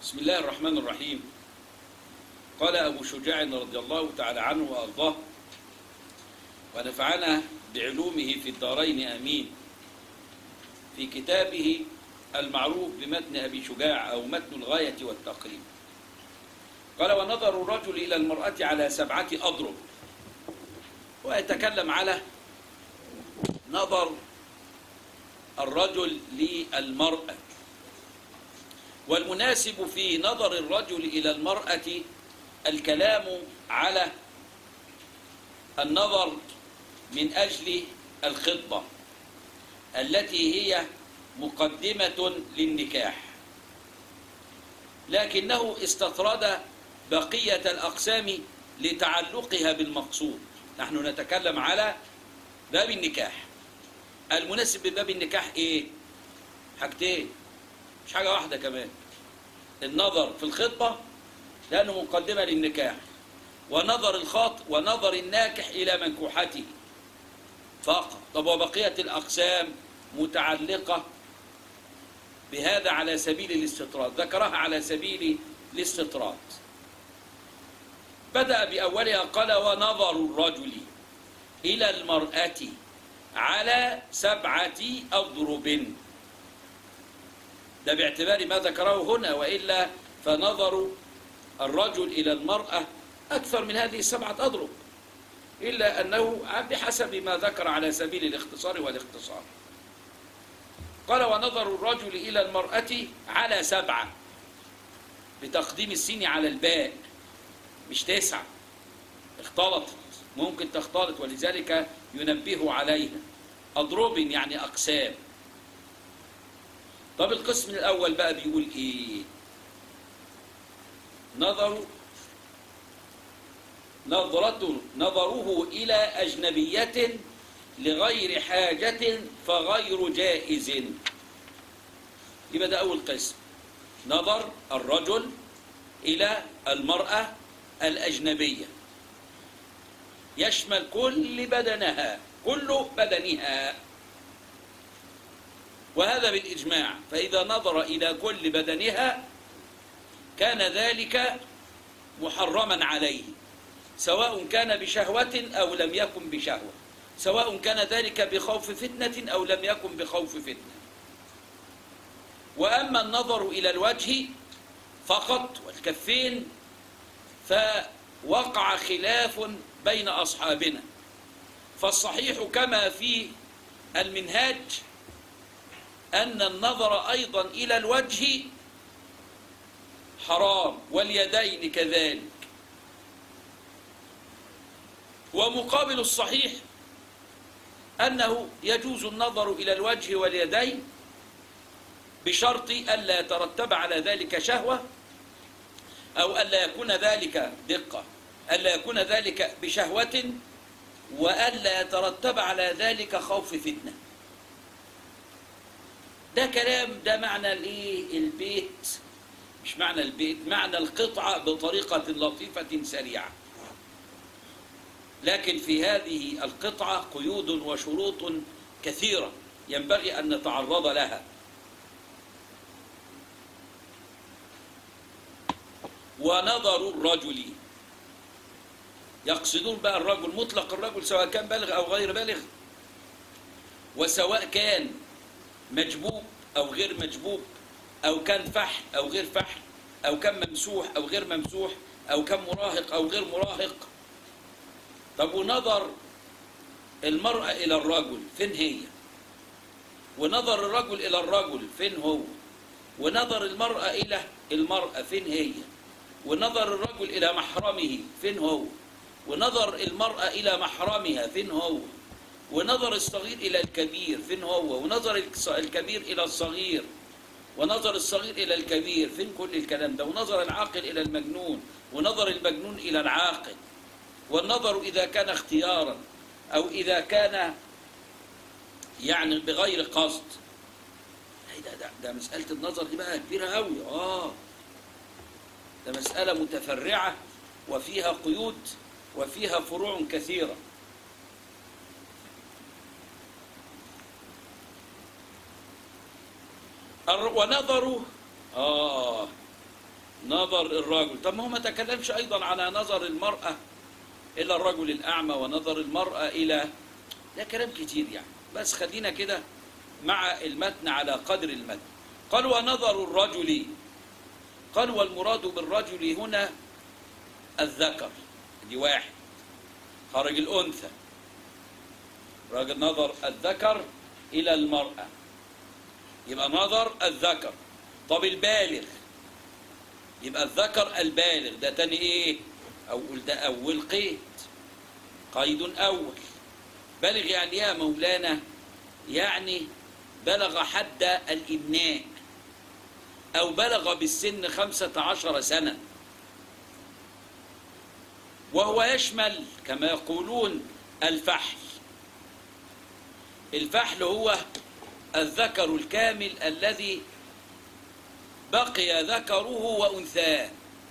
بسم الله الرحمن الرحيم. قال أبو شجاع رضي الله تعالى عنه وأرضاه ونفعنا بعلومه في الدارين آمين، في كتابه المعروف بمتن أبي شجاع أو متن الغاية والتقريب، قال: ونظر الرجل إلى المرأة على 7 أضرب. ويتكلم على نظر الرجل للمرأة، والمناسب في نظر الرجل إلى المرأة الكلام على النظر من أجل الخطبة التي هي مقدمة للنكاح، لكنه استطرد بقية الأقسام لتعلقها بالمقصود. نحن نتكلم على باب النكاح. المناسب بباب النكاح إيه؟ حاجتين، مش حاجة واحدة كمان. النظر في الخطبة لأنه مقدمة للنكاح، ونظر الناكح إلى منكوحته فقط. طب وبقية الأقسام متعلقة بهذا على سبيل الاستطراد، ذكرها على سبيل الاستطراد. بدأ بأولها قال: ونظر الرجل إلى المرأة على 7 أضرب. ده باعتبار ما ذكره هنا، وإلا فنظر الرجل إلى المرأة أكثر من هذه 7 أضرب، إلا أنه بحسب ما ذكر على سبيل الاختصار والاختصار. قال: ونظر الرجل إلى المرأة على 7، بتقديم السين على الباء، مش 9، اختلطت، ممكن تختلط، ولذلك ينبه عليها. أضرب يعني أقسام. طب القسم الأول بقى بيقول إيه؟ نظره إلى أجنبية لغير حاجة فغير جائز. يبقى ده أول قسم، نظر الرجل إلى المرأة الأجنبية، يشمل كل بدنها، كل بدنها، وهذا بالإجماع. فإذا نظر إلى كل بدنها كان ذلك محرما عليه، سواء كان بشهوة أو لم يكن بشهوة، سواء كان ذلك بخوف فتنة أو لم يكن بخوف فتنة. وأما النظر إلى الوجه فقط والكفين فوقع خلاف بين أصحابنا، فالصحيح كما في المنهاج أن النظر أيضا إلى الوجه حرام، واليدين كذلك. ومقابل الصحيح أنه يجوز النظر إلى الوجه واليدين بشرط ألا يترتب على ذلك شهوة، أو ألا يكون ذلك دقة، ألا يكون ذلك بشهوة، وألا يترتب على ذلك خوف فتنة. ده كلام، ده معنى البيت، مش معنى البيت، معنى القطعة بطريقة لطيفة سريعة. لكن في هذه القطعة قيود وشروط كثيرة ينبغي أن نتعرض لها. ونظر الرجل، يقصدون بقى الرجل، مطلق الرجل، سواء كان بالغ أو غير بالغ، وسواء كان مجبوب أو غير مجبوب، أو كان فحل أو غير فحل، أو كان ممسوح أو غير ممسوح، أو كان مراهق أو غير مراهق. طب ونظر المرأة إلى الرجل فين هي؟ ونظر الرجل إلى الرجل فين هو؟ ونظر المرأة إلى المرأة فين هي؟ ونظر الرجل إلى محرمه فين هو؟ ونظر المرأة إلى محرمها فين هو؟ ونظر الصغير إلى الكبير فين هو؟ ونظر الكبير إلى الصغير، ونظر الصغير إلى الكبير فين كل الكلام ده؟ ونظر العاقل إلى المجنون، ونظر المجنون إلى العاقل. والنظر إذا كان اختيارا أو إذا كان يعني بغير قصد. ده مسألة النظر دي بقى كبيرة أوي. ده مسألة متفرعة وفيها قيود وفيها فروع كثيرة. ونظروا نظر الرجل. طب ما هو ما تكلمش أيضا على نظر المرأة إلى الرجل الأعمى ونظر المرأة إلى، ده كلام كتير يعني، بس خلينا كده مع المتن على قدر المتن. قال ونظر الرجل، قال والمراد بالرجل هنا الذكر، دي واحد خرج الأنثى، راجل نظر الذكر إلى المرأة يبقى نظر الذكر. طب البالغ يبقى الذكر البالغ، ده تاني ايه؟ أول، ده أول قيد، قيد أول. بالغ يعني يا مولانا يعني بلغ حد الإمناء أو بلغ بالسن 15 سنة، وهو يشمل كما يقولون الفحل. الفحل هو الذكر الكامل الذي بقي ذكره وأنثاه،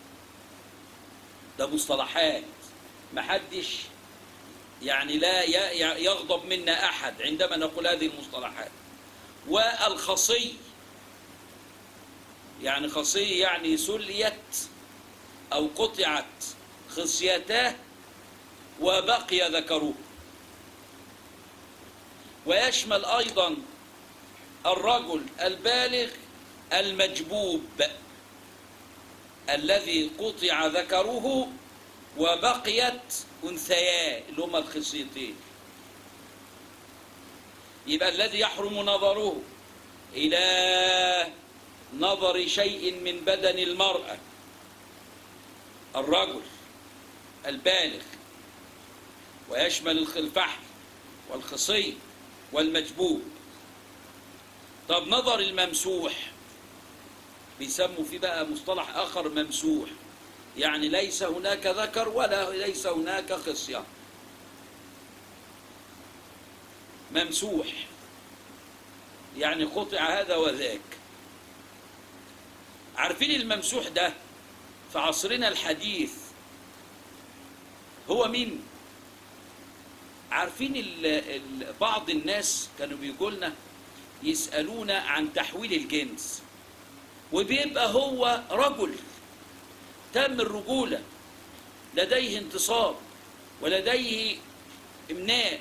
ده مصطلحات محدش يعني لا يغضب منا أحد عندما نقول هذه المصطلحات. والخصي يعني خصي يعني سليت أو قطعت خصيتاه وبقي ذكره. ويشمل أيضا الرجل البالغ المجبوب الذي قطع ذكره وبقيت أنثياه اللي هما الخصيتين. يبقى الذي يحرم نظره إلى نظر شيء من بدن المرأة الرجل البالغ، ويشمل الفحل والخصي والمجبوب. طب نظر الممسوح بيسموا فيه بقى مصطلح آخر ممسوح، يعني ليس هناك ذكر ولا ليس هناك خصية، ممسوح يعني قطع هذا وذاك. عارفين الممسوح ده في عصرنا الحديث هو مين؟ عارفين بعض الناس كانوا بيقولنا يسألونا عن تحويل الجنس، وبيبقى هو رجل تم الرجولة، لديه انتصاب ولديه إمناء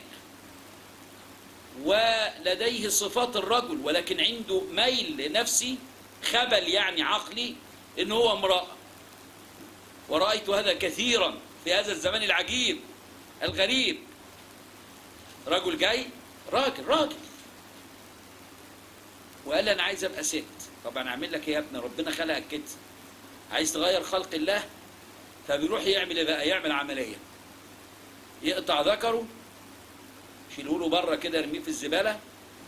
ولديه صفات الرجل، ولكن عنده ميل نفسي، خبل يعني عقلي، إن هو امرأة. ورأيت هذا كثيرا في هذا الزمان العجيب الغريب. رجل جاي، راجل وقال لي أنا عايز أبقى ست. طبعا أعمل لك إيه يا ابني؟ ربنا خلقك كده، عايز تغير خلق الله؟ فبيروح يعمل إيه بقى؟ يعمل عملية، يقطع ذكره، يشيله له بره كده، يرميه في الزبالة،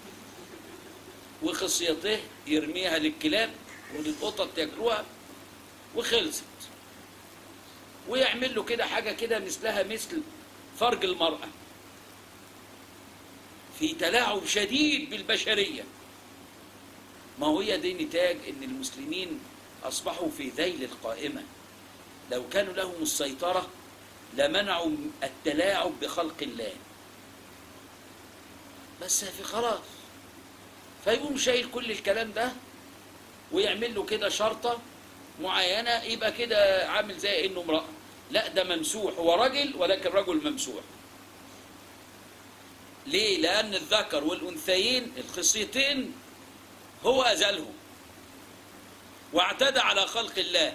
وخصيته يرميها للكلاب وللقطط ياكلوها وخلصت. ويعمل له كده حاجة كده مثلها مثل فرج المرأة، في تلاعب شديد بالبشرية. ما هي دي نتاج ان المسلمين اصبحوا في ذيل القائمة. لو كانوا لهم السيطرة لمنعوا التلاعب بخلق الله، بس في خلاص. فيقوم شايل كل الكلام ده ويعمل له كده شرطة معينة، يبقى كده عامل زي انه امرأة. لا، ده ممسوح، هو راجل ولكن رجل ممسوح. ليه؟ لأن الذكر والأنثيين الخصيتين هو أزلهم واعتدى على خلق الله،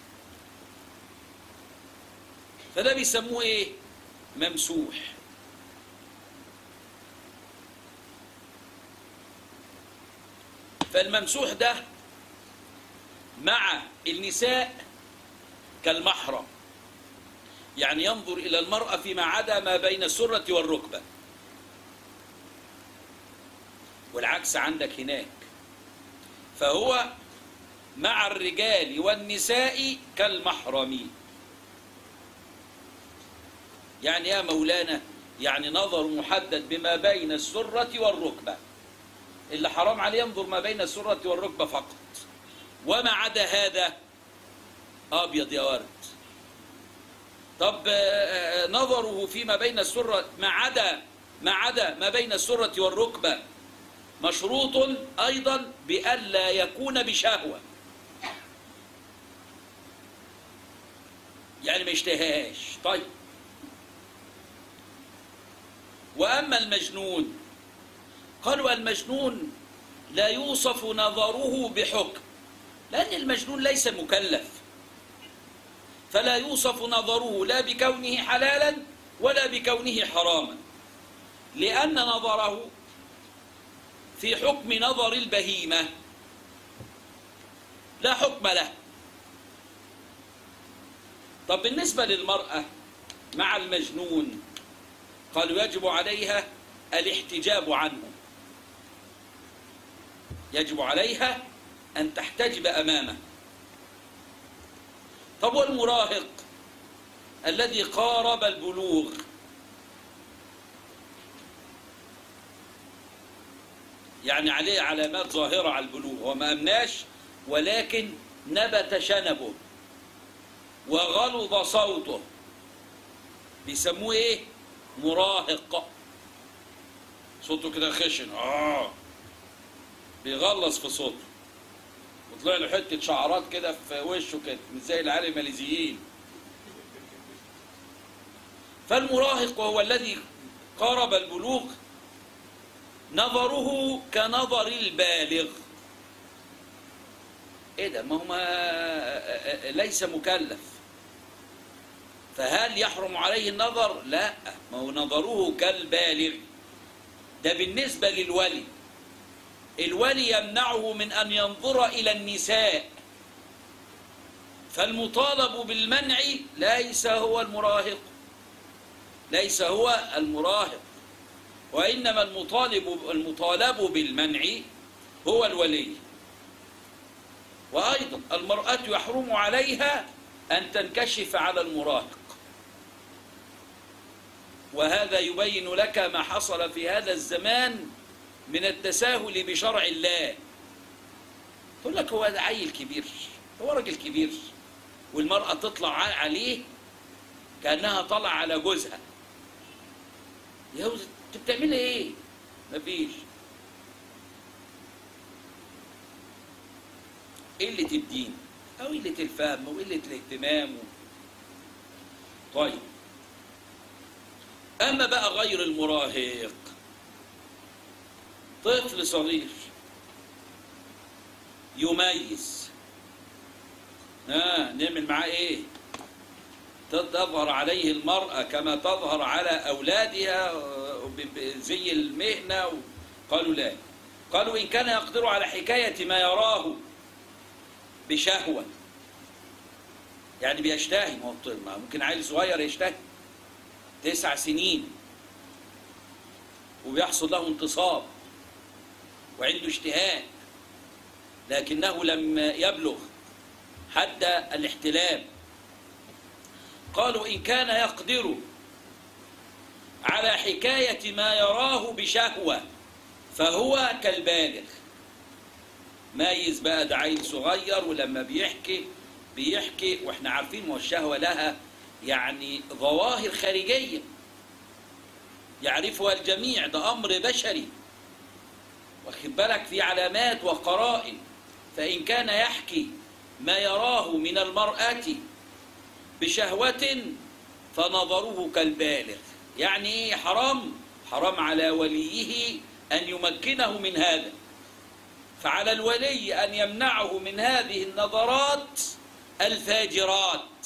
فده بيسموه ايه؟ ممسوح. فالممسوح ده مع النساء كالمحرم، يعني ينظر إلى المرأة فيما عدا ما بين السرة والركبة، والعكس عندك هناك. فهو مع الرجال والنساء كالمحرم. يعني يا مولانا يعني نظر محدد بما بين السرة والركبة، اللي حرام عليه ينظر ما بين السرة والركبة فقط، وما عدا هذا أبيض يا ورد. طب نظره فيما بين السرة ما عدا ما بين السرة والركبة مشروط أيضا بألا يكون بشهوة. يعني ما يشتهاش. طيب، وأما المجنون، قالوا المجنون لا يوصف نظره بحكم، لأن المجنون ليس مكلف، فلا يوصف نظره لا بكونه حلالا ولا بكونه حراما، لأن نظره في حكم نظر البهيمة لا حكم له. طب بالنسبة للمرأة مع المجنون، قالوا يجب عليها الاحتجاب عنه، يجب عليها أن تحتجب أمامه. طب والمراهق الذي قارب البلوغ، يعني عليه علامات ظاهرة على البلوغ، هو ما أمناش ولكن نبت شنبه وغلظ صوته، بيسموه ايه؟ مراهق. صوته كده خشن، بيغلظ في صوته، وطلع له حته شعرات كده في وشه كده مش زي العيال الماليزيين. فالمراهق وهو الذي قارب البلوغ نظره كنظر البالغ. ايه ده؟ ما هو ليس مكلف، فهل يحرم عليه النظر؟ لا، ما هو نظره كالبالغ. ده بالنسبة للولي، الولي يمنعه من أن ينظر إلى النساء، فالمطالب بالمنع ليس هو المراهق، ليس هو المراهق، وإنما المطالب بالمنع هو الولي. وأيضا المرأة يحرم عليها أن تنكشف على المراهق، وهذا يبين لك ما حصل في هذا الزمان من التساهل بشرع الله. تقول لك هو ده عيل كبير، هو راجل كبير، والمرأة تطلع عليه كأنها طلع على جوزها. يا انت بتعملي ايه؟ مفيش. قلة الدين أو قلة الفهم وقلة الاهتمام. طيب، أما بقى غير المراهق، طفل صغير يميز، نعمل معاه ايه؟ تظهر عليه المرأة كما تظهر على أولادها زي المهنة. قالوا لا، قالوا إن كان يقدر على حكاية ما يراه بشهوة، يعني بيشتهي، ممكن عيل صغير يشتهي 9 سنين وبيحصل له انتصاب وعنده اشتهاء، لكنه لم يبلغ حد الاحتلام. قالوا إن كان يقدر على حكاية ما يراه بشهوة فهو كالبالغ. مايز بقى، ده عيل صغير ولما بيحكي واحنا عارفين والشهوة لها يعني ظواهر خارجية يعرفها الجميع، ده أمر بشري، واخد بالك، في علامات وقرائن. فإن كان يحكي ما يراه من المرأة بشهوة فنظره كالبالغ. يعني ايه حرام؟ حرام على وليه أن يمكنه من هذا، فعلى الولي أن يمنعه من هذه النظرات الفاجرات.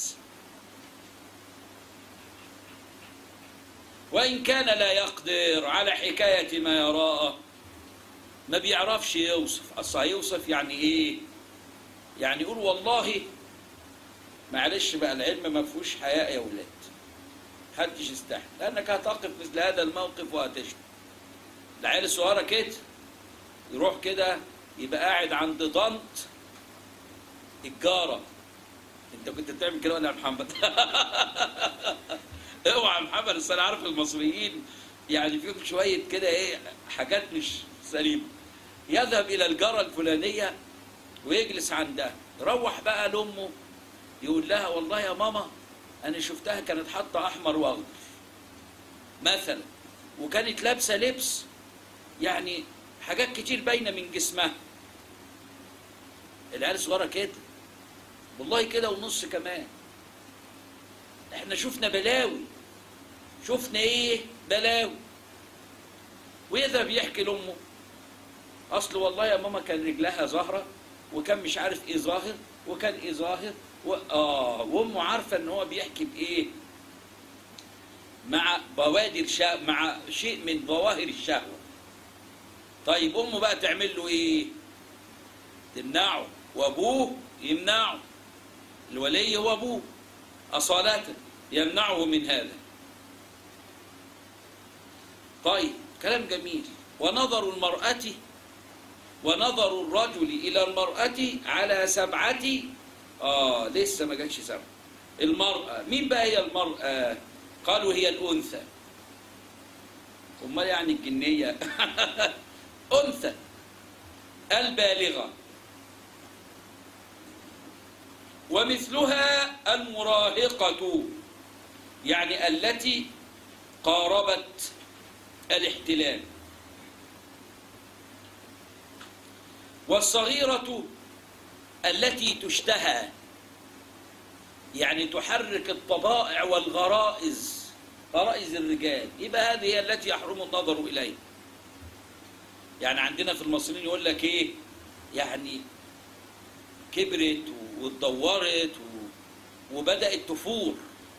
وإن كان لا يقدر على حكاية ما يراه، ما بيعرفش يوصف، أصلا هيوصف يعني إيه؟ يعني يقول والله معلش بقى، العلم ما فيهوش حياء يا ولاد، محدش يستحي، لأنك هتقف مثل هذا الموقف وهتشتم. العيال الصغيرة كده يروح كده يبقى قاعد عند ضنط الجارة. انت كنت بتعمل كده ولا يا محمد؟ اوعى يا محمد، اصل انا عارف المصريين يعني فيهم شويه كده ايه حاجات مش سليمه. يذهب الى الجاره الفلانيه ويجلس عندها، يروح بقى لامه يقول لها والله يا ماما انا شفتها كانت حاطه احمر واخضر مثلا، وكانت لابسه لبس يعني حاجات كتير باينه من جسمها. العيال الصغيره كده والله كده ونص كمان. احنا شفنا بلاوي، شفنا ايه بلاوي. وإذا بيحكي لأمه أصل والله يا ماما كان رجلها ظاهرة وكان مش عارف إيه ظاهر وكان إيه ظاهر وأمه عارفة إن هو بيحكي بإيه؟ مع بوادر مع شيء من ظواهر الشهوة. طيب أمه بقى تعمل له إيه؟ تمنعه، وأبوه يمنعه، الولي هو أبوه أصالة يمنعه من هذا. طيب كلام جميل. ونظر المرأة ونظر الرجل إلى المرأة على 7 لسه ما جاتش 7. المرأة مين بقى هي المرأة؟ قالوا هي الأنثى. أمال يعني الجنية؟ أنثى البالغة. ومثلها المراهقة، يعني التي قاربت الاحتلال. والصغيرة التي تشتهى، يعني تحرك الطبائع والغرائز، غرائز الرجال، يبقى هذه هي التي يحرم النظر إليها. يعني عندنا في المصريين يقول لك إيه؟ يعني كبرت واتدورت وبدأت تفور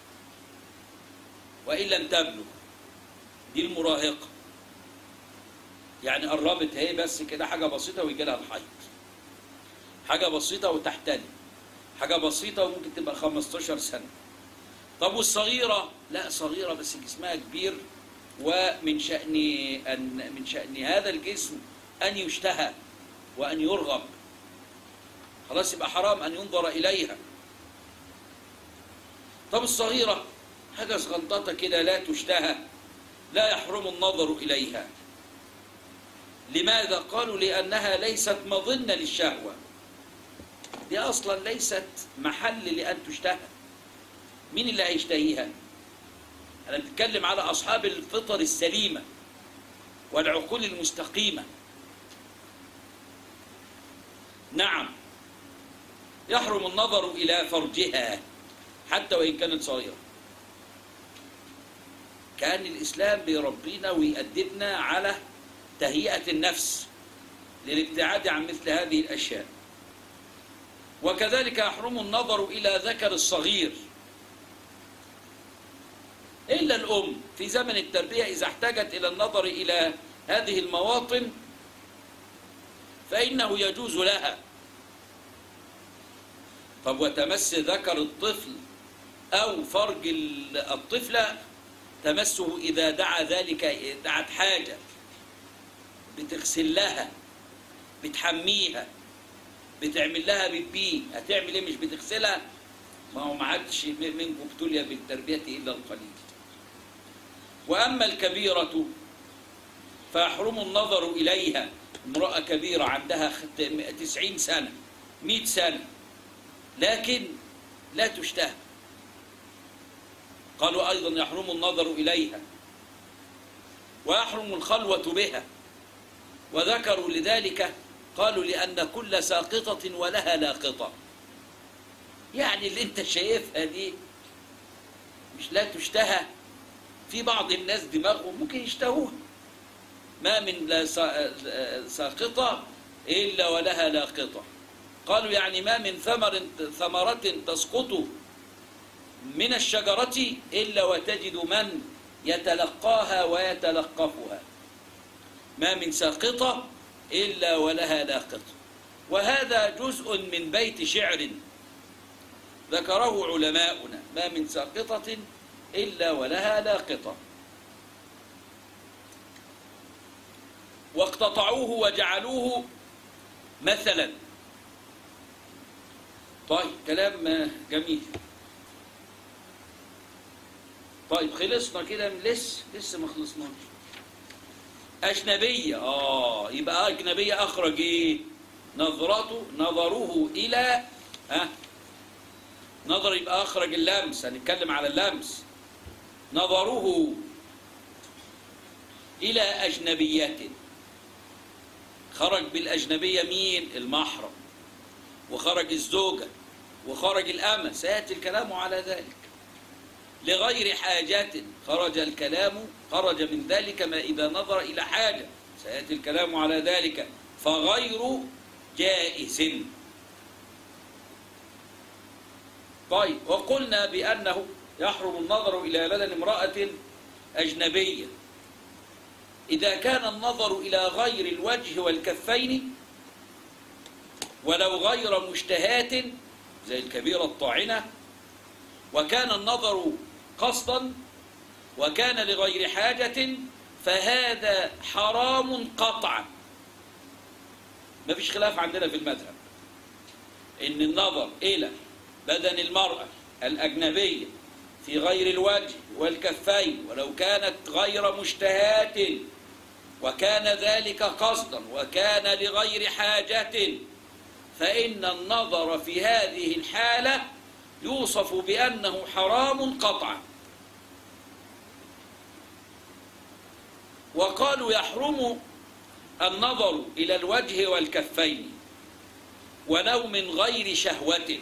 وإن لم تبلغ، دي المراهقة. يعني قربت اهي بس كده حاجة بسيطة ويجي لها الحيض، حاجة بسيطة وتحتل، حاجة بسيطة وممكن تبقى 15 سنة. طب والصغيرة؟ لا، صغيرة بس جسمها كبير، ومن شأن هذا الجسم أن يشتهى وأن يرغب، خلاص يبقى حرام أن ينظر إليها. طب الصغيرة حاجة صغنططة كده لا تشتهى، لا يحرم النظر إليها. لماذا؟ قالوا لأنها ليست مظنة للشهوة، دي أصلا ليست محل لأن تشتهى. مين اللي هيشتهيها؟ أنا بتكلم على أصحاب الفطر السليمة والعقول المستقيمة. نعم، يحرم النظر إلى فرجها حتى وإن كانت صغيرة. كان الإسلام بيربينا ويأدبنا على تهيئة النفس للابتعاد عن مثل هذه الأشياء. وكذلك يحرم النظر إلى ذكر الصغير إلا الأم في زمن التربية إذا احتاجت إلى النظر إلى هذه المواطن فإنه يجوز لها. طب وتمس ذكر الطفل أو فرج الطفلة تمسه إذا دعا ذلك، دعت حاجة، بتغسل لها، بتحميها، بتعمل لها بيبي، هتعمل ايه؟ مش بتغسلها؟ ما هو ما عادش منكم ابتلي بالتربية إلا القليل. وأما الكبيرة فيحرم النظر إليها. امرأة كبيرة عندها 90 سنة 100 سنة لكن لا تشتهى، قالوا أيضا يحرم النظر إليها. ويحرم الخلوة بها. وذكروا لذلك قالوا لأن كل ساقطة ولها لاقطة، يعني اللي انت شايفها دي مش لا تشتهى، في بعض الناس دماغهم ممكن يشتهوها. ما من ساقطة إلا ولها لاقطة. قالوا يعني ما من ثمرة تسقط من الشجرة إلا وتجد من يتلقاها ويتلقفها. ما من ساقطة إلا ولها لاقطة. وهذا جزء من بيت شعر ذكره علماؤنا: ما من ساقطة إلا ولها لاقطة. واقتطعوه وجعلوه مثلا. طيب كلام جميل. طيب خلصنا كده من لسه ما خلصناش. أجنبية، يبقى أجنبية أخرج إيه؟ نظره إلى نظر، يبقى أخرج اللمس، هنتكلم على اللمس. نظره إلى أجنبية، خرج بالأجنبية مين؟ المحرم، وخرج الزوجة، وخرج الأمة، سيأتي الكلام على ذلك. لغير حاجة خرج الكلام، خرج من ذلك ما إذا نظر إلى حاجة، سيأتي الكلام على ذلك، فغير جائز. طيب، وقلنا بأنه يحرم النظر إلى بدن امرأة أجنبية إذا كان النظر إلى غير الوجه والكفين ولو غير مشتهاة زي الكبيرة الطاعنة، وكان النظر قصدا وكان لغير حاجة، فهذا حرام قطعا. ما فيش خلاف عندنا في المذهب إن النظر إلى بدن المرأة الأجنبية في غير الوجه والكفين ولو كانت غير مشتهاة وكان ذلك قصدا وكان لغير حاجة، فإن النظر في هذه الحالة يوصف بأنه حرام قطعا. وقالوا يحرم النظر إلى الوجه والكفين ولو من غير شهوة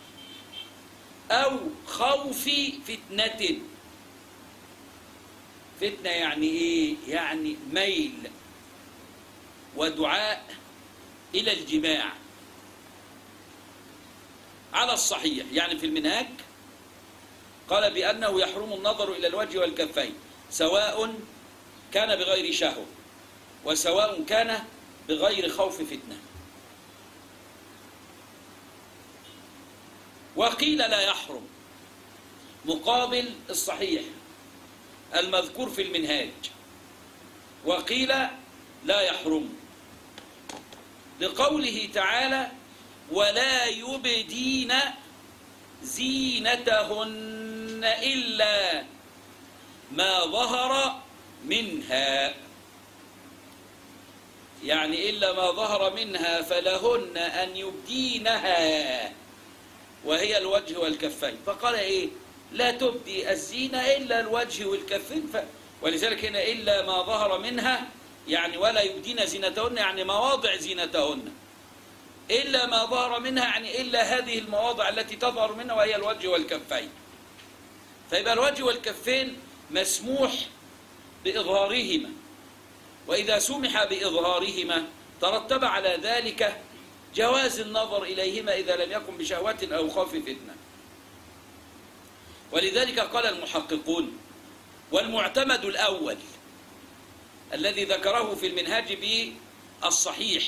أو خوف فتنة. فتنة يعني إيه؟ يعني ميل ودعاء إلى الجماع على الصحيح. يعني في المنهاج قال بأنه يحرم النظر إلى الوجه والكفين سواء كان بغير شهوة وسواء كان بغير خوف فتنة. وقيل لا يحرم مقابل الصحيح المذكور في المنهاج، وقيل لا يحرم لقوله تعالى ولا يبدين زينتهن إلا ما ظهر منها، يعني إلا ما ظهر منها فلهن أن يبدينها وهي الوجه والكفين. فقال إيه؟ لا تبدي الزينة إلا الوجه والكفين. ولذلك هنا إلا ما ظهر منها يعني ولا يبدين زينتهن يعني مواضع زينتهن، إلا ما ظهر منها يعني إلا هذه المواضع التي تظهر منها وهي الوجه والكفين. فيبقى الوجه والكفين مسموح بإظهارهما، وإذا سمح بإظهارهما ترتب على ذلك جواز النظر إليهما إذا لم يكن بشهوة أو خوف فتنة. ولذلك قال المحققون والمعتمد الأول الذي ذكره في المنهاج بالصحيح.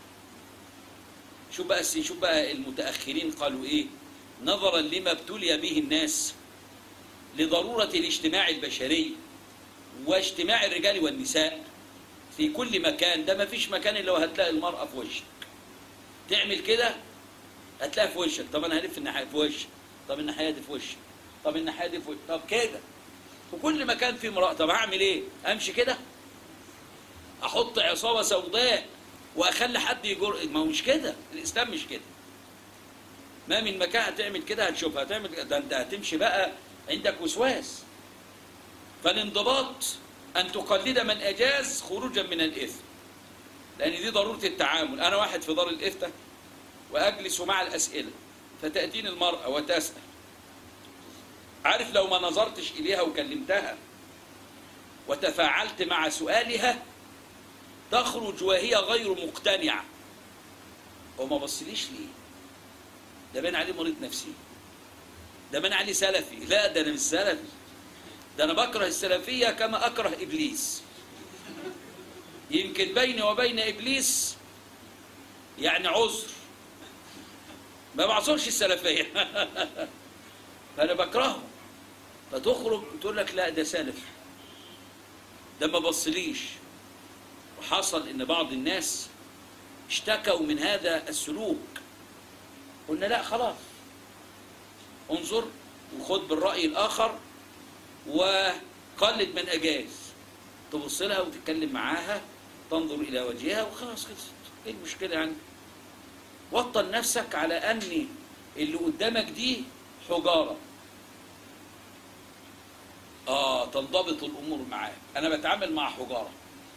شوف بقى المتأخرين قالوا إيه؟ نظرا لما ابتلي به الناس لضرورة الاجتماع البشري واجتماع الرجال والنساء في كل مكان. ده ما فيش مكان إلا وهتلاقي المرأة في وشك، تعمل كده هتلاقيها في وشك. طب أنا هلف الناحية في وشك، طب الناحية دي في وشك، طب الناحية دي في وشك، طب كده في كل مكان في امرأة. طب هعمل إيه؟ أمشي كده؟ أحط عصابة سوداء وأخلي حد يجر؟ ما هو مش كده، الإسلام مش كده. ما من مكان هتعمل كده هتشوفها، هتعمل ده أنت هتمشي بقى عندك وسواس. فالانضباط أن تقلد من أجاز خروجا من الإثم، لأن دي ضرورة التعامل. أنا واحد في دار الإفتاء وأجلس مع الأسئلة، فتأتيني المرأة وتسأل، عارف لو ما نظرتش إليها وكلمتها وتفاعلت مع سؤالها تخرج وهي غير مقتنعة. وما بصليش ليه؟ ده بين عليه مريض نفسي، ده بين عليه سلفي. لا، ده أنا مش سلفي، ده أنا بكره السلفية كما أكره إبليس. يمكن بيني وبين إبليس يعني عذر، ما بعذرش السلفية فأنا بكرهه. فتخرج تقول لك لا ده سلف، ده ما بصليش. وحصل إن بعض الناس اشتكوا من هذا السلوك. قلنا لا خلاص، انظر وخد بالرأي الآخر وقلد من أجاز، تبص لها وتتكلم معاها، تنظر إلى وجهها وخلاص خلصت. إيه المشكلة يعني؟ وطن نفسك على أن اللي قدامك دي حجارة. تنضبط الأمور معاك. أنا بتعامل مع حجارة،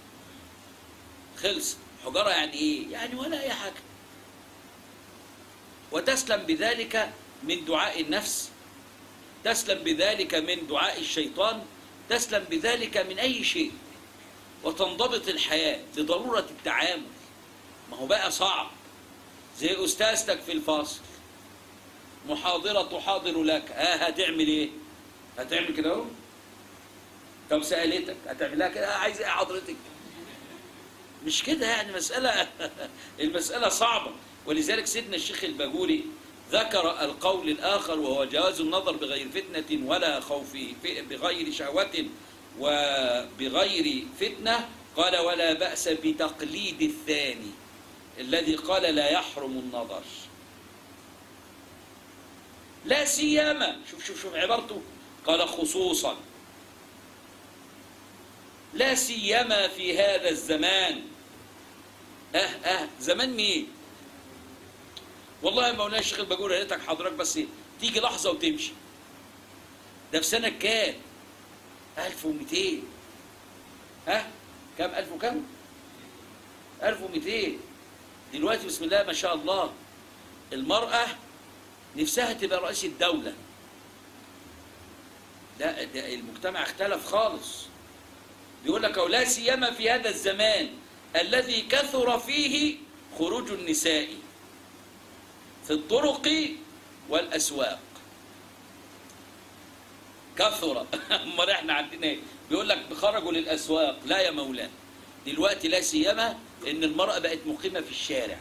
خلص. حجارة يعني إيه؟ يعني ولا أي حاجة. وتسلم بذلك من دعاء النفس تسلم بذلك من دعاء الشيطان، تسلم بذلك من أي شيء، وتنضبط الحياة لضرورة التعامل. ما هو بقى صعب زي أستاذتك في الفاصل، محاضرة تحاضر لك، هتعمل إيه؟ هتعمل كده أهو؟ طب سألتك هتعمل لها كده، عايز إيه حضرتك؟ مش كده يعني، مسألة المسألة صعبة. ولذلك سيدنا الشيخ الباجوري ذكر القول الآخر، وهو جواز النظر بغير فتنة ولا خوف، بغير شهوة وبغير فتنة. قال: ولا بأس بتقليد الثاني الذي قال لا يحرم النظر، لا سيما، شوف عبارته، قال: خصوصا لا سيما في هذا الزمان. زمان مين؟ والله يا مولانا الشيخ الباجوري، يا ريتك حضرتك بس تيجي لحظة وتمشي. ده في سنة كام؟ 1200. كام؟ 1000 وكام؟ 1200. دلوقتي بسم الله ما شاء الله المرأة نفسها تبقى رئيس الدولة. ده المجتمع اختلف خالص. بيقول لك: لا سيما في هذا الزمان الذي كثر فيه خروج النساء في الطرق والأسواق. كثر. امال احنا عندنا ايه؟ بيقول لك خرجوا للأسواق. لا يا مولانا، دلوقتي لا سيما ان المرأة بقت مقيمة في الشارع.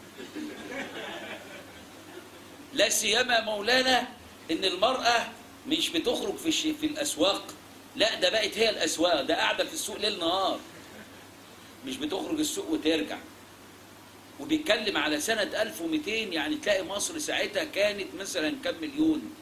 لا سيما مولانا ان المرأة مش بتخرج في الأسواق، لا ده بقت هي الأسواق، ده قاعدة في السوق ليل نهار، مش بتخرج السوق وترجع. وبيتكلم على سنة 1200، يعني تلاقي مصر ساعتها كانت مثلا كم مليون؟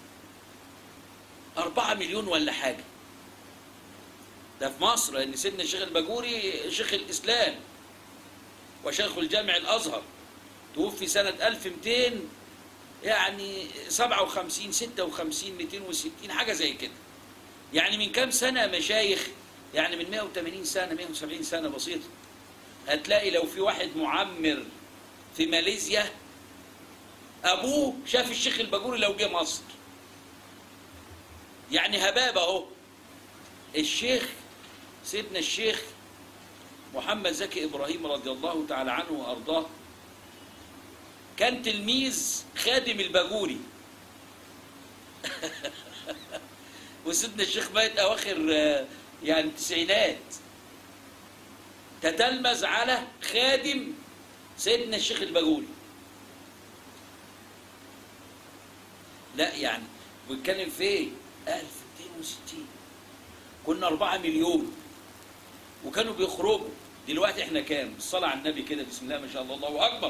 4 مليون ولا حاجة. ده في مصر، لأن سيدنا الشيخ الباجوري شيخ الإسلام وشيخ الجامع الأزهر، توفي سنة 1200، يعني 57 56 260 حاجة زي كده. يعني من كام سنة مشايخ؟ يعني من 180 سنة 170 سنة بسيطة. هتلاقي لو في واحد معمر في ماليزيا أبوه شاف الشيخ الباجوري لو جه مصر، يعني هباب أهو. الشيخ سيدنا الشيخ محمد زكي إبراهيم رضي الله تعالى عنه وأرضاه كان تلميذ خادم الباجوري. وسيدنا الشيخ مات أواخر يعني التسعينات، تتلمذ على خادم سيدنا الشيخ الباجوري. لا يعني بيتكلم في 1260 كنا 4 مليون وكانوا بيخرجوا. دلوقتي احنا كام؟ الصلاة على النبي كده بسم الله ما شاء الله، الله أكبر.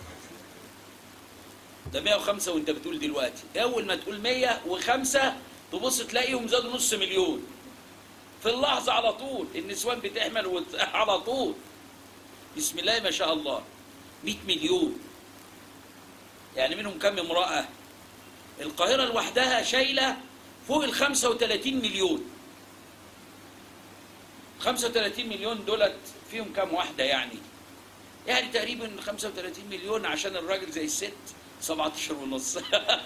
ده 105 وانت بتقول دلوقتي، أول ما تقول 105 تبص تلاقيهم زادوا نص مليون في اللحظة على طول. النسوان بتحمل على طول بسم الله ما شاء الله. 100 مليون، يعني منهم كم امرأة؟ القاهرة لوحدها شايلة فوق ال 35 مليون. 35 مليون دولت فيهم كم واحدة يعني؟ يعني تقريبا 35 مليون عشان الراجل زي الست 17 ونص.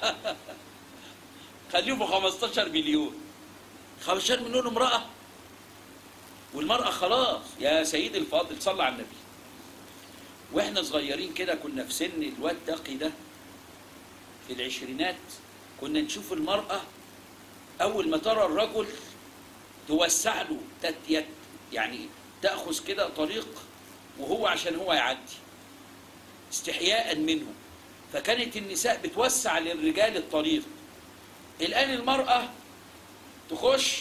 خليهم 15 مليون. 15 مليون امرأة، والمرأة خلاص يا سيدي الفاضل صلى على النبي. واحنا صغيرين كده كنا في سن الواد تقي ده في العشرينات، كنا نشوف المرأة أول ما ترى الرجل توسع له يعني تأخذ كده طريق وهو عشان هو يعدي استحياء منه، فكانت النساء بتوسع للرجال الطريق. الآن المرأة تخش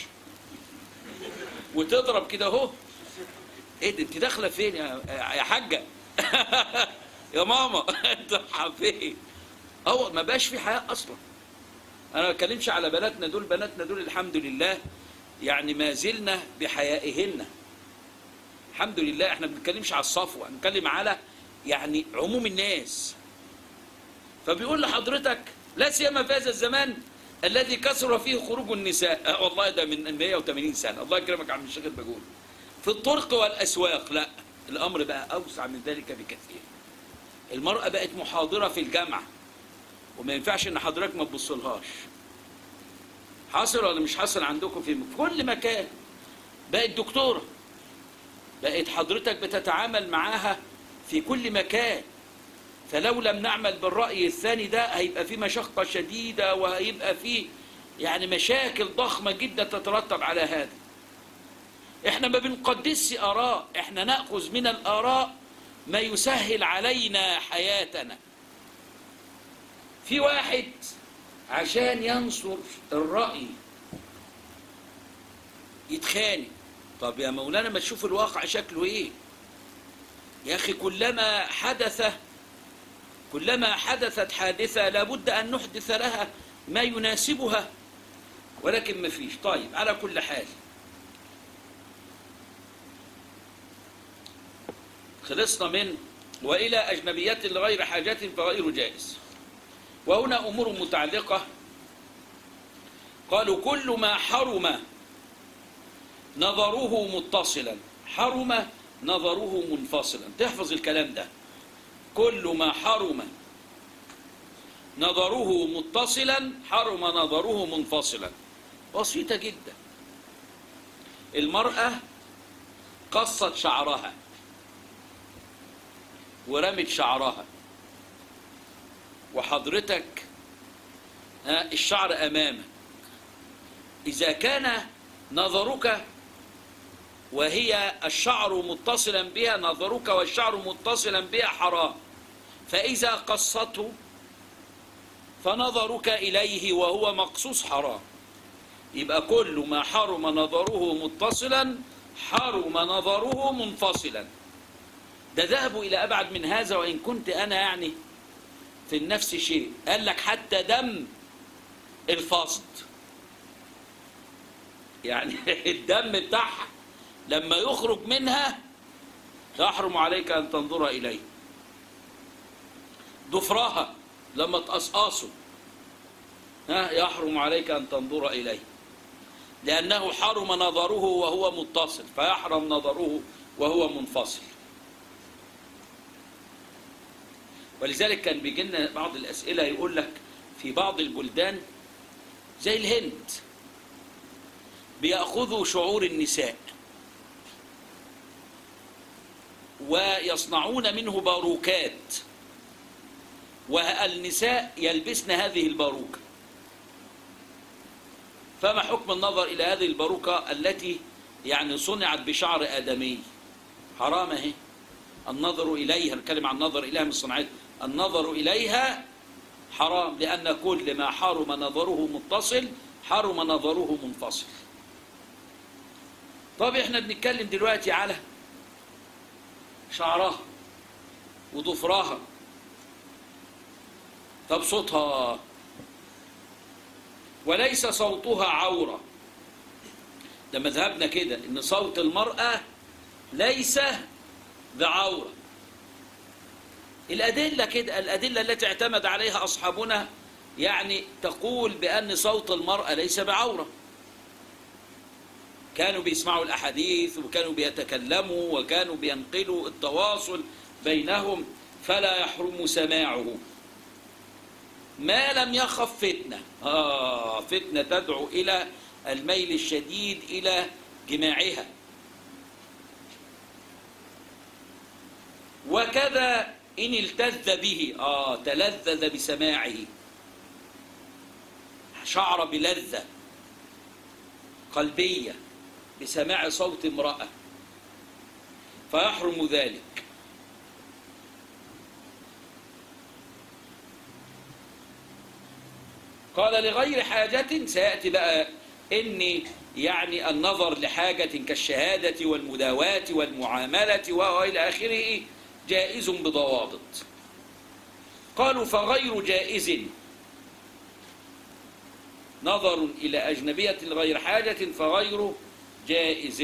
وتضرب كده اهو. ايه ده انت داخله فين يا حاجه؟ يا ماما انت رايحه فين؟ ما بقاش في حياء اصلا. انا ما بتكلمش على بناتنا دول، بناتنا دول الحمد لله يعني ما زلنا بحيائهن الحمد لله. احنا ما بنتكلمش على الصفوه، بنتكلم على يعني عموم الناس. فبيقول لحضرتك لا سيما في هذا الزمان الذي كثر فيه خروج النساء. والله ده من 180 سنه، الله يكرمك يا عم الشيخ الباجوري. في الطرق والاسواق، لا الامر بقى اوسع من ذلك بكثير. المراه بقت محاضره في الجامعه وما ينفعش ان حضرتك ما تبصلهاش. حاصل ولا مش حاصل عندكم في كل مكان؟ بقت دكتورة، بقت حضرتك بتتعامل معاها في كل مكان. فلو لم نعمل بالرأي الثاني ده هيبقى في مشقة شديدة، وهيبقى في يعني مشاكل ضخمة جدا تترتب على هذا. احنا ما بنقدسش آراء، احنا نأخذ من الآراء ما يسهل علينا حياتنا. في واحد عشان ينصر الرأي يتخانق. طب يا مولانا ما تشوف الواقع شكله ايه يا اخي؟ كلما حدثت حادثة لابد ان نحدث لها ما يناسبها، ولكن ما فيش. طيب على كل حال خلصنا من وإلى أجنبيات لغير حاجة فغير جائز. وهنا أمور متعلقة. قالوا كل ما حرم نظره متصلا حرم نظره منفصلا. تحفظ الكلام ده. كل ما حرم نظره متصلا حرم نظره منفصلا. بسيطة جدا. المرأة قصت شعرها ورمت شعرها، وحضرتك الشعر أمامك. إذا كان نظرك وهي الشعر متصلا بها، نظرك والشعر متصلا بها حرام. فإذا قصته فنظرك إليه وهو مقصوص حرام. يبقى كل ما حرم نظره متصلا حرم نظره منفصلا. ده ذهبوا إلى أبعد من هذا، وإن كنت أنا يعني في النفس شيء. قال لك حتى دم الفصد، يعني الدم بتاعها لما يخرج منها يحرم عليك أن تنظر إليه. ضفرها لما تقصقصه يحرم عليك أن تنظر إليه، لأنه حرم نظره وهو متصل، فيحرم نظره وهو منفصل. ولذلك كان بيجي لنا بعض الأسئلة يقول لك في بعض البلدان زي الهند بيأخذوا شعور النساء ويصنعون منه باروكات، والنساء يلبسن هذه الباروكة. فما حكم النظر إلى هذه الباروكة التي يعني صنعت بشعر آدمي؟ حرام اهي. النظر إليها، نتكلم عن النظر إليها من صنعتها، النظر إليها حرام، لأن كل ما حرم نظره متصل حرم نظره منفصل. طب احنا بنتكلم دلوقتي على شعرها وضفرها. طب صوتها، وليس صوتها عورة. ده مذهبنا كده ان صوت المرأة ليس بعورة. الأدلة كده، الأدلة التي اعتمد عليها أصحابنا يعني تقول بأن صوت المرأة ليس بعورة. كانوا بيسمعوا الأحاديث وكانوا بيتكلموا وكانوا بينقلوا التواصل بينهم، فلا يحرم سماعه ما لم يخف فتنة. فتنة تدعو إلى الميل الشديد إلى جماعها. وكذا إن التذ به، تلذذ بسماعه، شعر بلذة قلبية بسماع صوت امرأة، فيحرم ذلك. قال لغير حاجة، سيأتي بقى إن يعني النظر لحاجة كالشهادة والمداواة والمعاملة وإلى آخره جائز بضوابط. قالوا فغير جائز نظر إلى أجنبية لغير حاجة فغير جائز.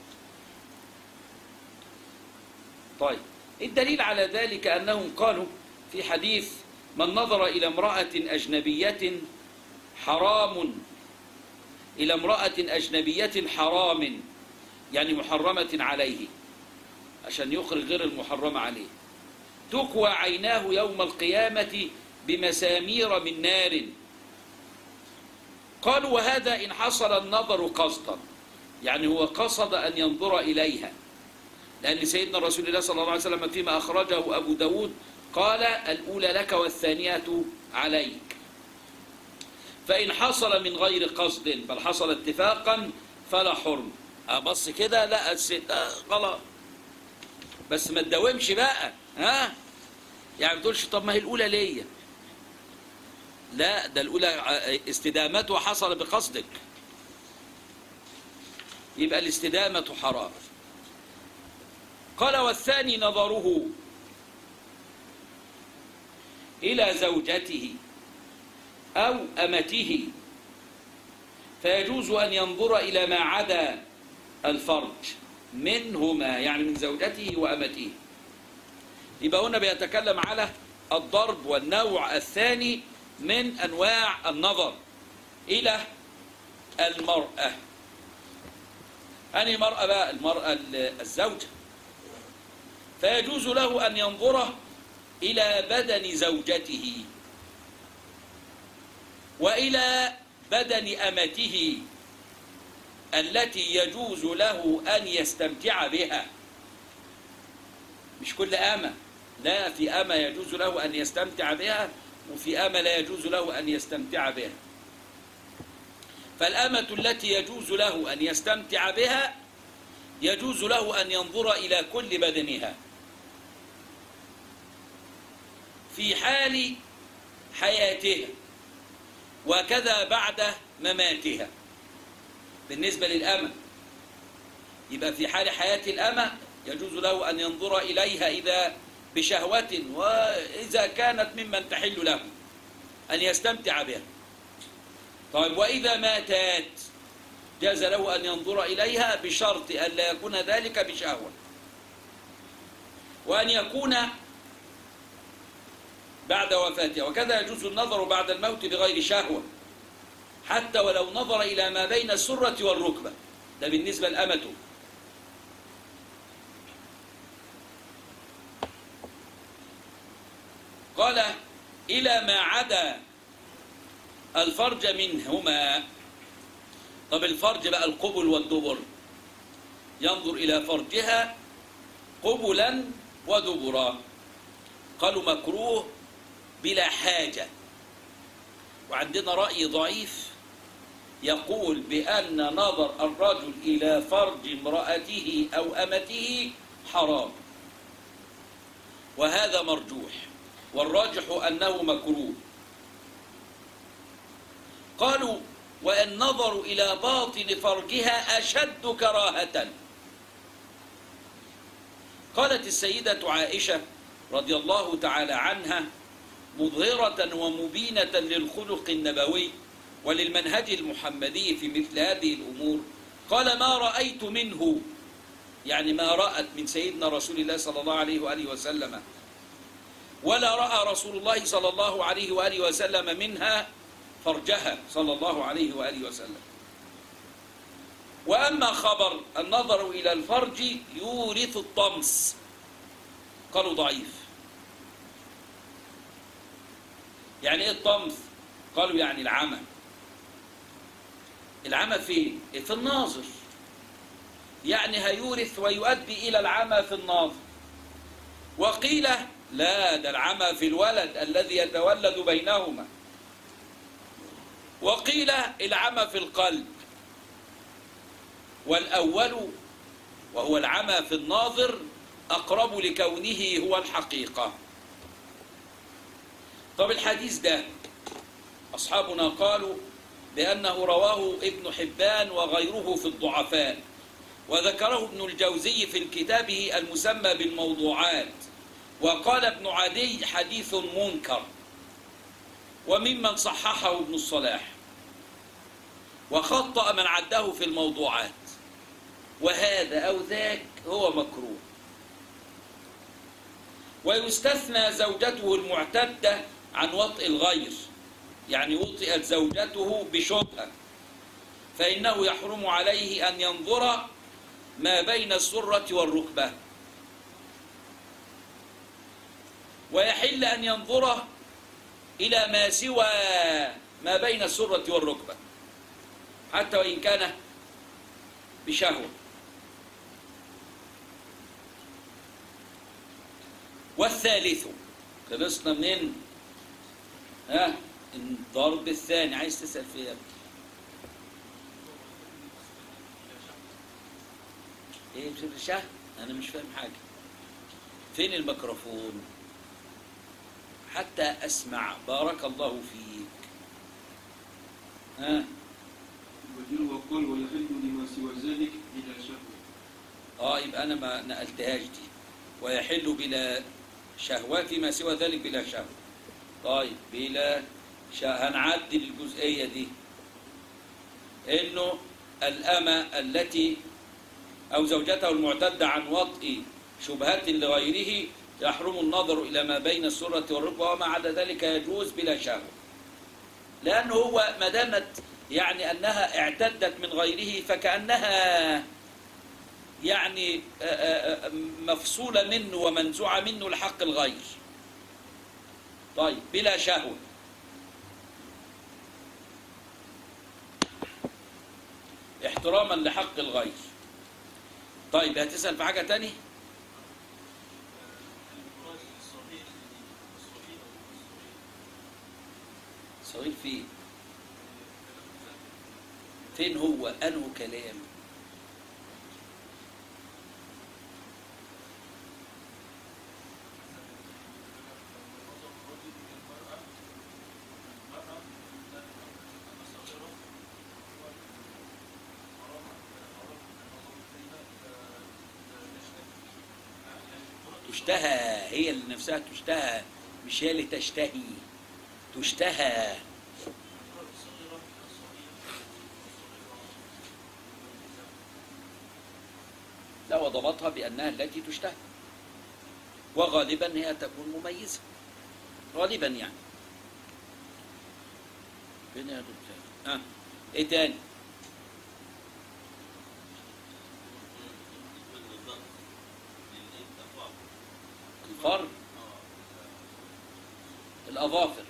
طيب الدليل على ذلك أنهم قالوا في حديث من نظر إلى امرأة أجنبية حرام، إلى امرأة أجنبية حرام يعني محرمة عليه، عشان يخرج غير المحرمة عليه، تكوى عيناه يوم القيامة بمسامير من نار قالوا وهذا إن حصل النظر قصدا، يعني هو قصد أن ينظر إليها، لأن سيدنا رسول الله صلى الله عليه وسلم فيما أخرجه أبو داود قال الأولى لك والثانية عليك. فإن حصل من غير قصد بل حصل اتفاقا فلا حرم. أبص كده لا الست غلط، بس ما تداومش بقى، ها يعني ما تقولش طب ما هي الأولى ليا، لا ده الأولى استدامتها حصل بقصدك، يبقى الاستدامة حرام. قال والثاني نظره إلى زوجته أو أمته، فيجوز أن ينظر إلى ما عدا الفرج منهما، يعني من زوجته وأمته. يبقى هنا بيتكلم على الضرب والنوع الثاني من أنواع النظر إلى المرأة. أنهي مرأة بقى؟ المرأة الزوجة. فيجوز له أن ينظر إلى بدن زوجته وإلى بدن أمته التي يجوز له أن يستمتع بها. مش كل أمة، لا، في أمة يجوز له أن يستمتع بها وفي أمة لا يجوز له أن يستمتع بها. فالأمة التي يجوز له أن يستمتع بها يجوز له أن ينظر إلى كل بدنها في حال حياتها وكذا بعد مماتها. بالنسبة للأمة يبقى في حال حياة الأمة يجوز له أن ينظر إليها إذا بشهوة، وإذا كانت ممن تحل له أن يستمتع بها. طيب وإذا ماتت جاز له أن ينظر إليها بشرط أن لا يكون ذلك بشهوة، وأن يكون بعد وفاتها. وكذا يجوز النظر بعد الموت بغير شهوة حتى ولو نظر إلى ما بين السرة والركبة، ده بالنسبة لأمته. قال إلى ما عدا الفرج منهما. طب الفرج بقى القبل والدبر، ينظر إلى فرجها قبلا ودبرا. قالوا مكروه بلا حاجة. وعندنا رأي ضعيف يقول بأن نظر الرجل إلى فرج امرأته أو أمته حرام، وهذا مرجوح، والراجح أنه مكروه. قالوا وإن نظروا إلى باطن فرجها أشد كراهة. قالت السيدة عائشة رضي الله تعالى عنها مظهرة ومبينة للخلق النبوي وللمنهج المحمدي في مثل هذه الأمور، قال ما رأيت منه، يعني ما رأت من سيدنا رسول الله صلى الله عليه وآله وسلم، ولا رأى رسول الله صلى الله عليه وآله وسلم منها فرجها صلى الله عليه وآله وسلم. وأما خبر النظر إلى الفرج يورث الطمس، قالوا ضعيف. يعني إيه الطمس؟ قالوا يعني العمى. العمى فين؟ في الناظر، يعني هيورث ويؤدي إلى العمى في الناظر. وقيل لا، ده العمى في الولد الذي يتولد بينهما. وقيل العمى في القلب. والأول وهو العمى في الناظر أقرب لكونه هو الحقيقة. طب الحديث ده أصحابنا قالوا بأنه رواه ابن حبان وغيره في الضعفاء، وذكره ابن الجوزي في كتابه المسمى بالموضوعات، وقال ابن عدي حديث منكر، وممن صححه ابن الصلاح، وخطأ من عده في الموضوعات. وهذا أو ذاك هو مكروه. ويستثنى زوجته المعتدة عن وطئ الغير، يعني وطئت زوجته بشبهة، فإنه يحرم عليه أن ينظر ما بين السرة والركبة، ويحل أن ينظر إلى ما سوى ما بين السرة والركبة. حتى وإن كان بشهوة. والثالث، خلصنا منين؟ الضرب الثاني. عايز تسأل فيها ايه؟ بسر شهر؟ انا مش فاهم حاجة. فين الميكروفون حتى اسمع؟ بارك الله فيك. البديل وقال ويحل لما سوى ذلك بلا شهوة. يبقى انا ما نقلتهاش دي. ويحل بلا شهوة فيما سوى ذلك بلا شهوة. طيب بلا شهوة هنعدل الجزئية دي، انه الأمة التي أو زوجته المعتدة عن وطء شبهة لغيره يحرم النظر إلى ما بين السرة والركبة، وما عدا ذلك يجوز بلا شهوة. لأنه هو ما دامت يعني أنها اعتدت من غيره فكأنها يعني مفصولة منه ومنزوعة منه لحق الغير. طيب بلا شهوة، احتراما لحق الغير. طيب هتسأل في حاجة تاني؟ صغير فين هو؟ أنه كلام تشتهى، هي اللي نفسها تشتهى، مش هي اللي تشتهي، تشتهى. لا، وضبطها بأنها التي تشتهى، وغالبا هي تكون مميزة غالبا يعني. فين يا دكتور؟ ايه تاني؟ الفرد، الأظافر،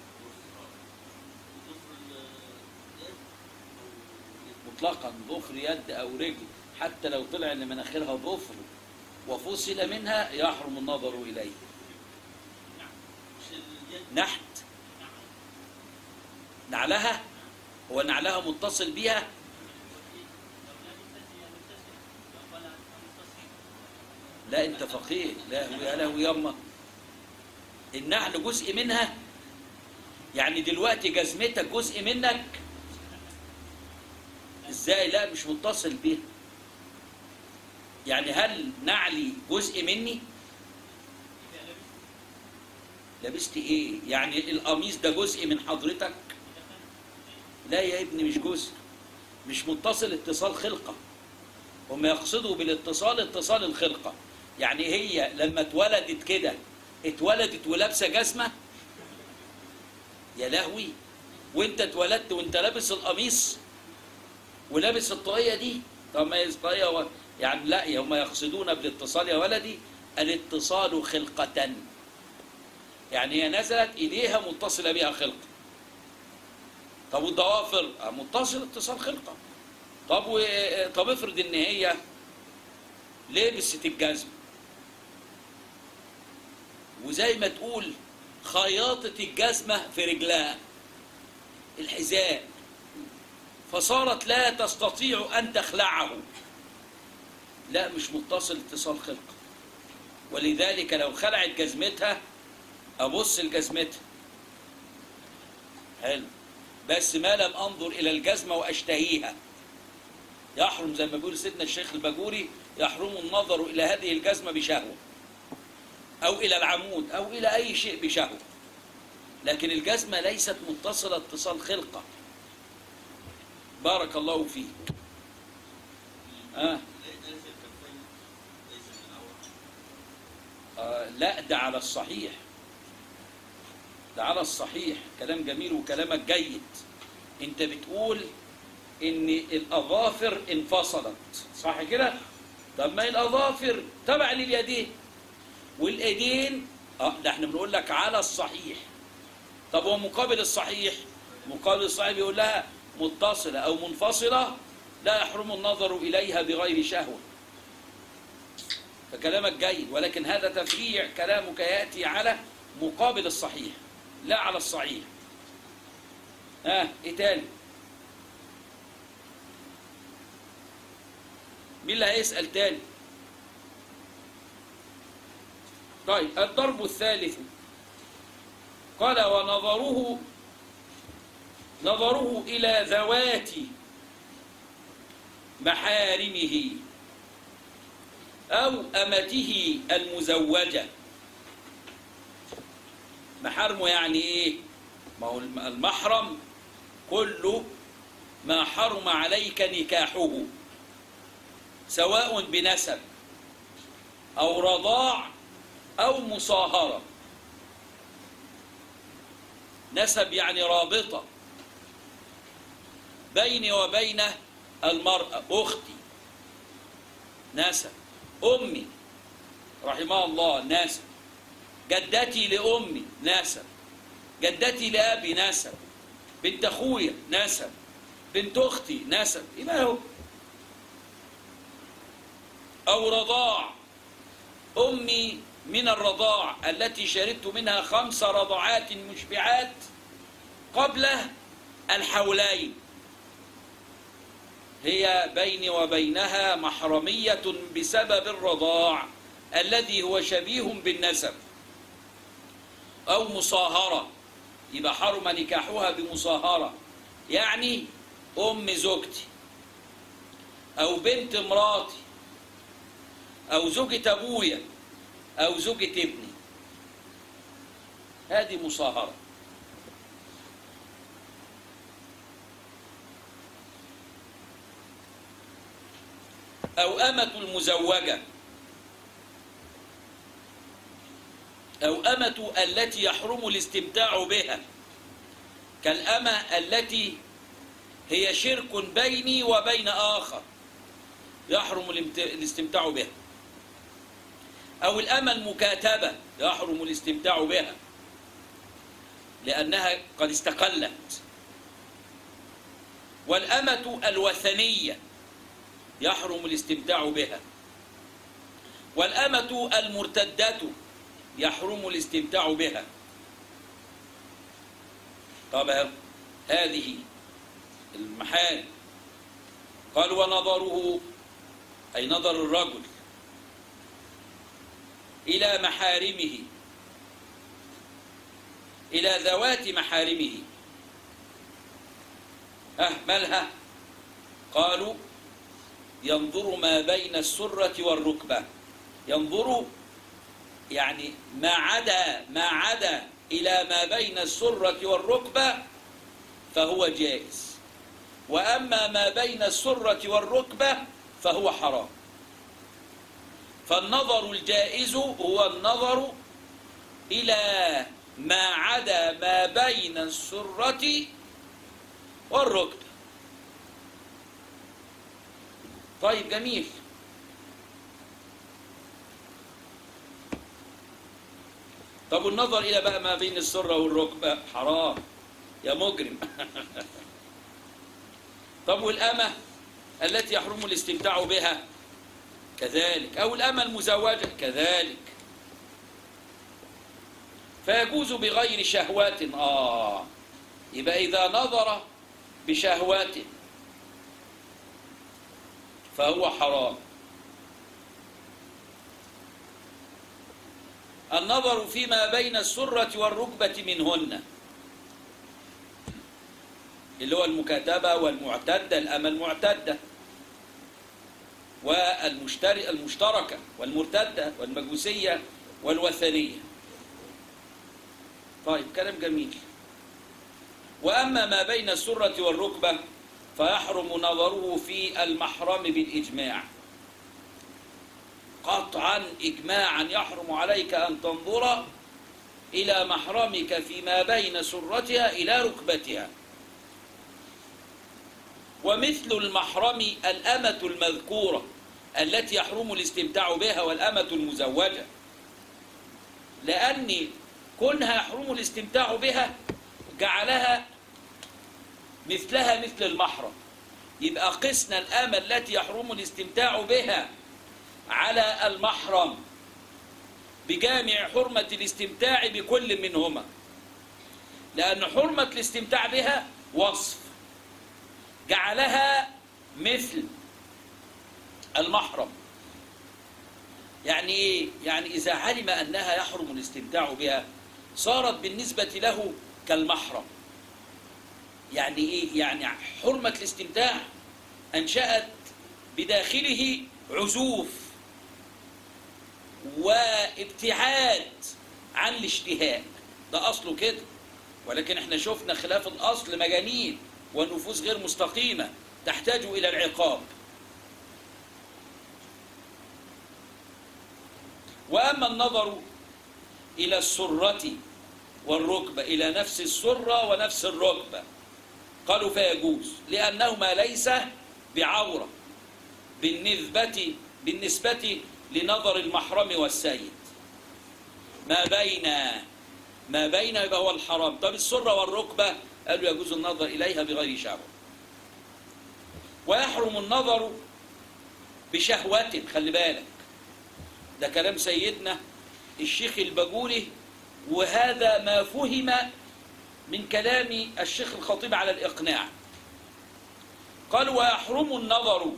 مطلقا ظفر يد أو رجل، حتى لو طلع ان مناخيرها ظفر وفصل منها يحرم النظر إليه. نحت، نعلها، هو نعلها متصل بها؟ لا انت فقيه، لا يا لهوي يما، النعل جزء منها، يعني دلوقتي جزمتك جزء منك ازاي؟ لا مش متصل بيها. يعني هل نعلي جزء مني؟ لبست ايه؟ يعني القميص ده جزء من حضرتك؟ لا يا ابني مش جزء، مش متصل اتصال خلقة. هم يقصدوا بالاتصال اتصال الخلقة، يعني هي لما اتولدت كده اتولدت ولابسه جزمه؟ يا لهوي، وانت اتولدت وانت لابس القميص ولابس الطاقيه دي؟ طب ما هي الطاقيه يعني لا، هم يقصدون بالاتصال يا ولدي الاتصال خلقة، يعني هي نزلت ايديها متصله بها خلقه. طب والضوافر متصل اتصال خلقة. طب افرض ان هي لبست الجزمه وزي ما تقول خياطة الجزمة في رجلها الحذاء، فصارت لا تستطيع أن تخلعه، لا مش متصل اتصال خلقة. ولذلك لو خلعت جزمتها أبص لجزمتها حلو، بس ما لم أنظر إلى الجزمة وأشتهيها يحرم، زي ما بيقول سيدنا الشيخ الباجوري، يحرم النظر إلى هذه الجزمة بشهوة، أو إلى العمود أو إلى أي شيء بشهوة، لكن الجزمة ليست متصلة اتصال خلقة. بارك الله فيك. لا ده على الصحيح، ده على الصحيح، كلام جميل وكلامك جيد. انت بتقول ان الأظافر انفصلت، صح كده؟ طب ما الأظافر تبع لليدين، والايدين ده احنا بنقول لك على الصحيح. طب هو مقابل الصحيح، مقابل الصحيح بيقول لها متصلة أو منفصلة لا يحرم النظر إليها بغير شهوة. فكلامك جيد، ولكن هذا تفريع، كلامك يأتي على مقابل الصحيح لا على الصحيح. إيه تاني؟ مين اللي هيسأل تاني؟ طيب الضرب الثالث قال نظره إلى ذوات محارمه أو أمته المزوجة. محارمه يعني إيه؟ ما هو المحرم كل ما حرم عليك نكاحه، سواء بنسب أو رضاع أو مصاهرة. نسب يعني رابطة بيني وبين المرأة، أختي نسب، أمي رحمها الله نسب، جدتي لأمي نسب، جدتي لأبي نسب، بنت أخويا نسب، بنت أختي نسب، يبقى هو. أو رضاع، أمي من الرضاع التي شربت منها 5 رضعات مشبعات قبل الحولين، هي بيني وبينها محرمية بسبب الرضاع الذي هو شبيه بالنسب. أو مصاهرة، يبقى حرم نكاحها بمصاهرة، يعني أم زوجتي أو بنت مراتي أو زوجة أبويا أو زوجة ابني، هذه مصاهرة. أو أمة المزوجة، أو أمة التي يحرم الاستمتاع بها، كالأمة التي هي شرك بيني وبين آخر يحرم الاستمتاع بها. أو الأمة المكاتبة يحرم الاستمتاع بها لأنها قد استقلت. والأمة الوثنية يحرم الاستمتاع بها. والأمة المرتدة يحرم الاستمتاع بها. طبعا هذه المحارم. قال ونظره أي نظر الرجل إلى محارمه، إلى ذوات محارمه، مالها؟ قالوا ينظر ما بين السرة والركبة. ينظر يعني ما عدا إلى ما بين السرة والركبة فهو جائز، وأما ما بين السرة والركبة فهو حرام. فالنظر الجائز هو النظر إلى ما عدا ما بين السرة والركبة. طيب جميل. طب والنظر إلى بقى ما بين السرة والركبة حرام يا مجرم. طب والأمة التي يحرم الاستمتاع بها كذلك، أو الأمة المزوجة كذلك. فيجوز بغير شهوات. يبقى إذا نظر بشهوات فهو حرام. النظر فيما بين السرة والركبة منهن، اللي هو المكاتبة والمعتدة، الأمة المعتدة والمشتركة والمرتدة والمجوسية والوثنية. طيب كلام جميل. وأما ما بين السرة والركبة فيحرم نظره في المحرم بالإجماع، قطعا إجماعا يحرم عليك أن تنظر إلى محرمك فيما بين سرتها إلى ركبتها. ومثل المحرم الأمة المذكورة التي يحرم الاستمتاع بها والأمة المزوجة، لأن كونها يحرم الاستمتاع بها جعلها مثلها مثل المحرم. يبقى قسنا الأمة التي يحرم الاستمتاع بها على المحرم بجامع حرمة الاستمتاع بكل منهما، لأن حرمة الاستمتاع بها وصف جعلها مثل المحرم. يعني إيه؟ يعني إذا علم أنها يحرم الاستمتاع بها صارت بالنسبة له كالمحرم. يعني إيه؟ يعني حرمة الاستمتاع أنشأت بداخله عزوف وابتعاد عن الاشتهاء، ده أصله كده. ولكن احنا شفنا خلاف الأصل مجانين ونفوس غير مستقيمة تحتاج إلى العقاب. وأما النظر إلى السرة والركبة، إلى نفس السرة ونفس الركبة، قالوا فيجوز لأنهما ليس بعورة بالنسبة لنظر المحرم والسيد. ما بين يبقى هو الحرام. طب السرة والركبة قالوا يجوز النظر إليها بغير شهوة. ويحرم النظر بشهوة، خلي بالك ده كلام سيدنا الشيخ الباجوري، وهذا ما فهم من كلام الشيخ الخطيب على الإقناع. قال ويحرم النظر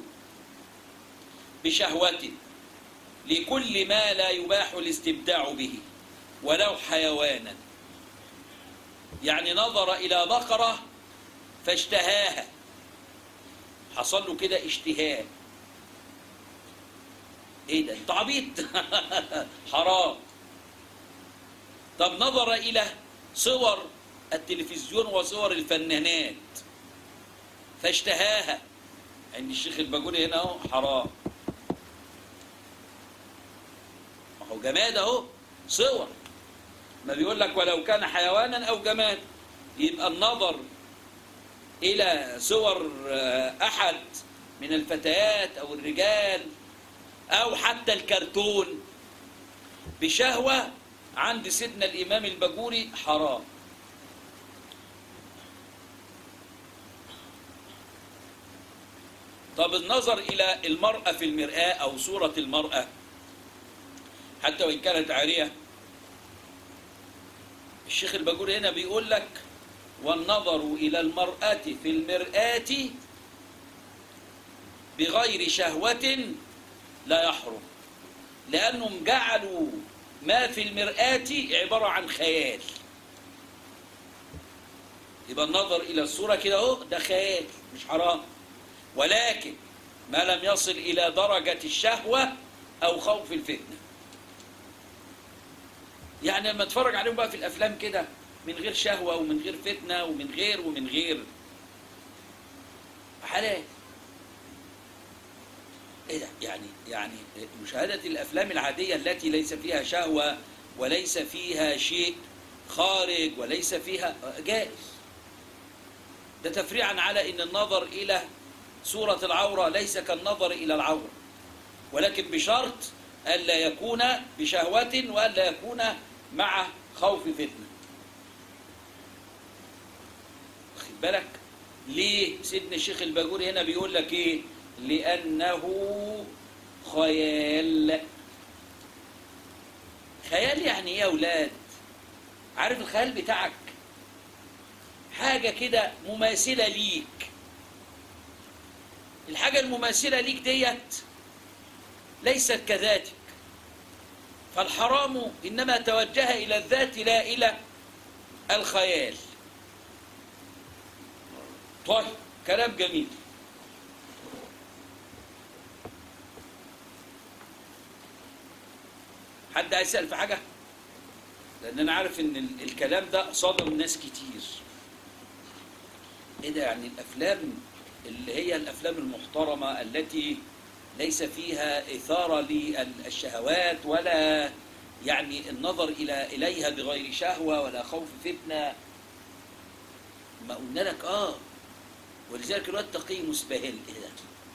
بشهوة لكل ما لا يباح الاستمتاع به ولو حيوانا. يعني نظر إلى بقرة فاشتهاها، حصل له كده اشتهاء، ايه ده انت عبيط حرام. طب نظر إلى صور التلفزيون وصور الفنانات فاشتهاها، عند الشيخ الباجوري هنا اهو حرام. ما هو جماد اهو، صور، ما بيقول لك ولو كان حيوانا او جماد. يبقى النظر الى صور احد من الفتيات او الرجال او حتى الكرتون بشهوة عند سيدنا الامام الباجوري حرام. طب النظر إلى المرأة في المرآة أو صورة المرأة حتى وإن كانت عارية، الشيخ الباجوري هنا بيقول لك والنظر إلى المرأة في المرآة بغير شهوة لا يحرم، لأنهم جعلوا ما في المرآة عبارة عن خيال. يبقى النظر إلى الصورة كده اهو ده خيال مش حرام، ولكن ما لم يصل إلى درجة الشهوة أو خوف الفتنة. يعني لما اتفرج عليهم بقى في الأفلام كده من غير شهوة ومن غير فتنة ومن غير حلال. ايه ده؟ يعني مشاهدة الأفلام العادية التي ليس فيها شهوة وليس فيها شيء خارج وليس فيها جائز. ده تفريعا على ان النظر الى صورة العورة ليس كالنظر الى العورة، ولكن بشرط الا يكون بشهوة والا يكون مع خوف فتنة. خد بالك ليه سيدنا الشيخ الباجوري هنا بيقول لك ايه؟ لانه خيال. خيال يعني ايه يا اولاد؟ عارف الخيال بتاعك حاجة كده مماثلة ليك، الحاجة المماثلة ليك ديت ليست كذاتك، فالحرام إنما توجه إلى الذات لا إلى الخيال. طيب كلام جميل. حد هيسأل في حاجة؟ لأن أنا عارف إن الكلام ده صادم ناس كتير. إيه ده؟ يعني الأفلام اللي هي الأفلام المحترمة التي ليس فيها إثارة للشهوات ولا يعني النظر إليها بغير شهوة ولا خوف فتنة، ما قلنا لك ولذلك الواد تقي مسبهل. إيه ده؟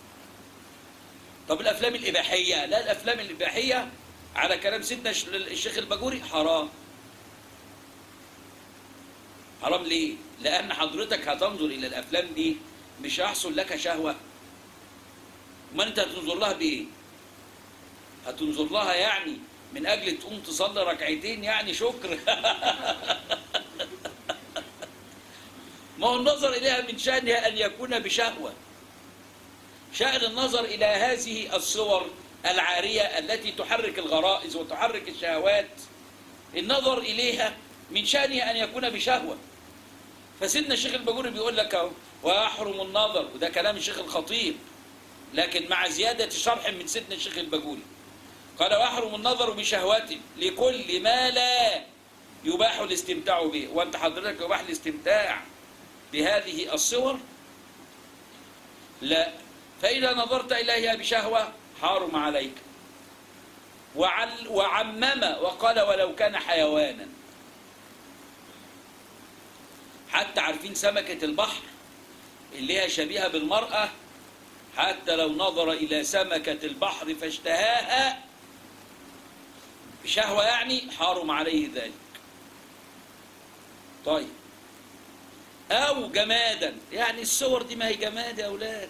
طب الأفلام الإباحية؟ لا، الأفلام الإباحية على كلام سيدنا الشيخ الباجوري حرام. حرام ليه؟ لأن حضرتك هتنظر إلى الأفلام دي مش هيحصل لك شهوة. ما أنت هتنظر لها بإيه؟ هتنظر لها يعني من أجل تقوم تصلي ركعتين يعني شكر. ما هو النظر إليها من شأنها أن يكون بشهوة. شأن النظر إلى هذه الصور العارية التي تحرك الغرائز وتحرك الشهوات، النظر إليها من شأنها أن يكون بشهوة. فسيدنا الشيخ الباجوري بيقول لك اهو ويحرم النظر، وده كلام الشيخ الخطيب لكن مع زيادة شرح من سيدنا الشيخ الباجوري. قال ويحرم النظر بشهوة لكل ما لا يباح الاستمتاع به. وانت حضرتك يباح الاستمتاع بهذه الصور؟ لا. فإذا نظرت إليها بشهوة حارم عليك. وعمم وقال ولو كان حيوانا. حتى عارفين سمكة البحر اللي هي شبيهة بالمرأة، حتى لو نظر إلى سمكة البحر فاشتهاها بشهوة يعني حارم عليه ذلك. طيب أو جمادا، يعني الصور دي ما هي جماد يا أولاد.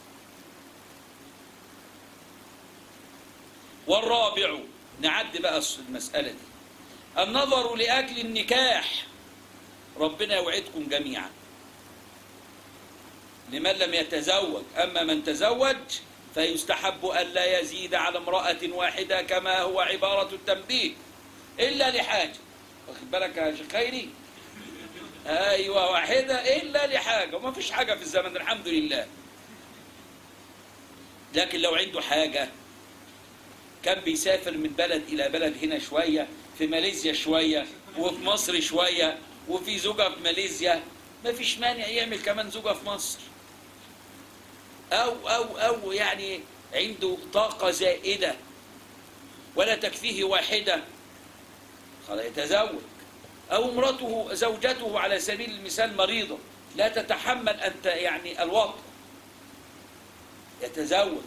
والرابع، نعد بقى المسألة دي، النظر لأجل النكاح. ربنا يوعدكم جميعا لمن لم يتزوج. أما من تزوج فيستحب ألا يزيد على امرأة واحدة كما هو عبارة التنبيه إلا لحاجة. واخد بالك يا شيخ خيري؟ أيوة، واحدة إلا لحاجة، وما فيش حاجة في الزمن الحمد لله. لكن لو عنده حاجة كان بيسافر من بلد إلى بلد، هنا شوية في ماليزيا شوية وفي مصر شوية وفي زوجة في ماليزيا، ما فيش مانع يعمل كمان زوجة في مصر. أو يعني عنده طاقة زائدة ولا تكفيه واحدة، خلاص يتزوج. أو امرته زوجته على سبيل المثال مريضة لا تتحمل أنت يعني الوطء، يتزوج.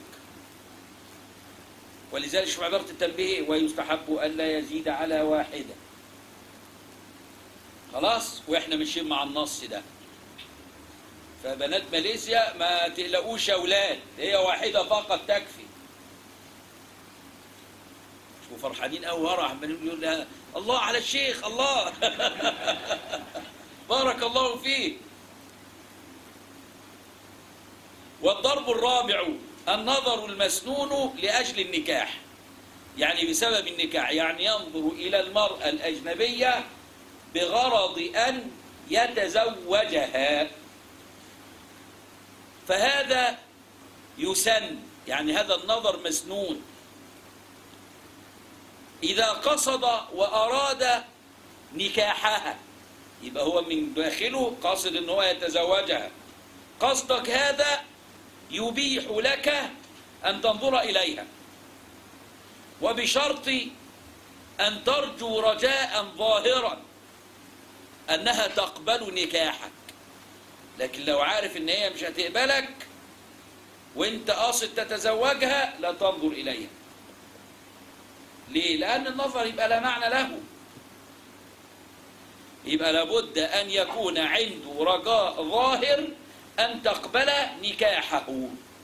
ولذلك شوف عبارة التنبيه ويستحب ألا يزيد على واحدة. خلاص، وإحنا ماشيين مع النص ده. فبنات ماليزيا ما تقلقوش يا أولاد، هي واحدة فقط تكفي. شوفوا فرحانين قوي ورا عمالين يقول لها الله على الشيخ الله. بارك الله فيه. والضرب الرابع النظر المسنون لأجل النكاح، يعني بسبب النكاح، يعني ينظر إلى المرأة الأجنبية بغرض أن يتزوجها، فهذا يسن، يعني هذا النظر مسنون. إذا قصد وأراد نكاحها يبقى هو من داخله قاصد أن هو يتزوجها. قصدك هذا يبيح لك أن تنظر إليها، وبشرط أن ترجو رجاء ظاهرا أنها تقبل نكاحك. لكن لو عارف أن هي مش هتقبلك وانت قاصد تتزوجها لا تنظر إليها. ليه؟ لأن النظر يبقى لا معنى له. يبقى لابد أن يكون عنده رجاء ظاهر أن تقبل نكاحه.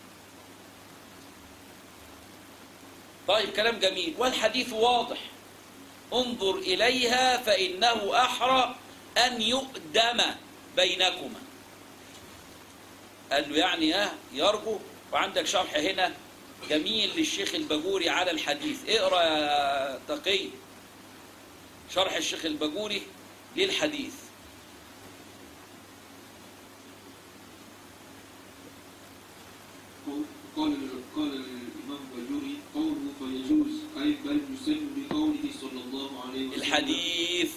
طيب كلام جميل. والحديث واضح، انظر إليها فإنه أحرى أن يؤدم بينكما. قال له يعني يرجو. وعندك شرح هنا جميل للشيخ الباجوري على الحديث، اقرأ يا تقي شرح الشيخ الباجوري للحديث. قال الإمام الباجوري قوله فيجوز أي بل يسن بقوله صلى الله عليه وسلم. الحديث،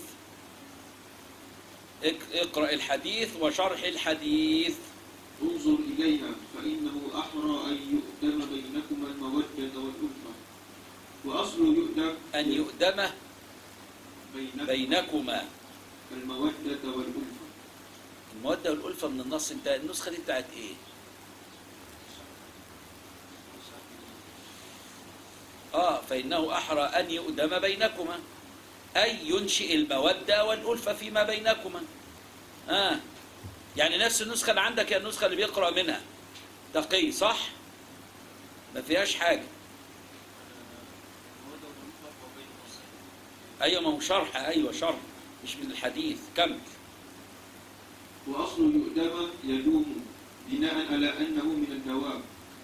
اقرأ الحديث وشرح الحديث. انظر إليها فإنه أحرى أن يؤدم بينكما المودة والألفة. وأصل يؤدم أن يؤدم بينكما المودة والألفة. المودة والألفة من النص. انت النسخة دي بتاعت ايه؟ فإنه أحرى أن يؤدم بينكما أي ينشئ المودة والألفة فيما بينكما. يعني نفس النسخة اللي عندك هي النسخة اللي بيقرأ منها تقي، صح؟ ما فيهاش حاجة. أيوة، ما هو شرح، أيوة شرح مش من الحديث. كمل. وأصل يؤدم يدوم بناء على أنه من الدوام،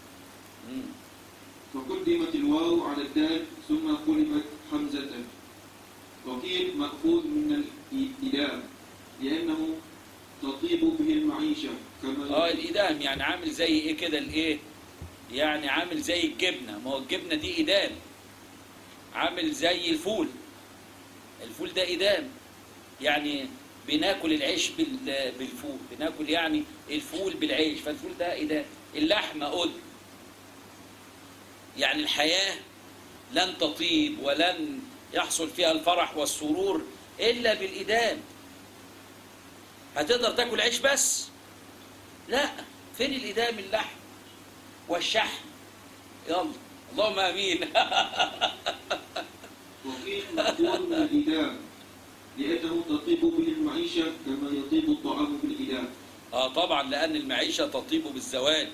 فقدمت الواو على الدال ثم قلبت حمزة. وقيل مأخوذ من الإدام لأنه تطيب به المعيشة كما الإدام يعني عامل زي إيه كده الإيه؟ يعني عامل زي الجبنة، ما هو الجبنة دي إدام. عامل زي الفول، الفول ده إدام، يعني بناكل العيش بالفول، بناكل يعني الفول بالعيش، فالفول ده إدام. اللحمة أدم، يعني الحياة لن تطيب ولن يحصل فيها الفرح والسرور إلا بالإدام. هتقدر تاكل عيش بس؟ لا، فين الإدام؟ اللحم والشحم. يلا اللهم امين. وقيل مأخوذ من الإدام لأنه تطيب به المعيشة كما يطيب الطعام بالإدام. طبعا، لأن المعيشة تطيب بالزواج.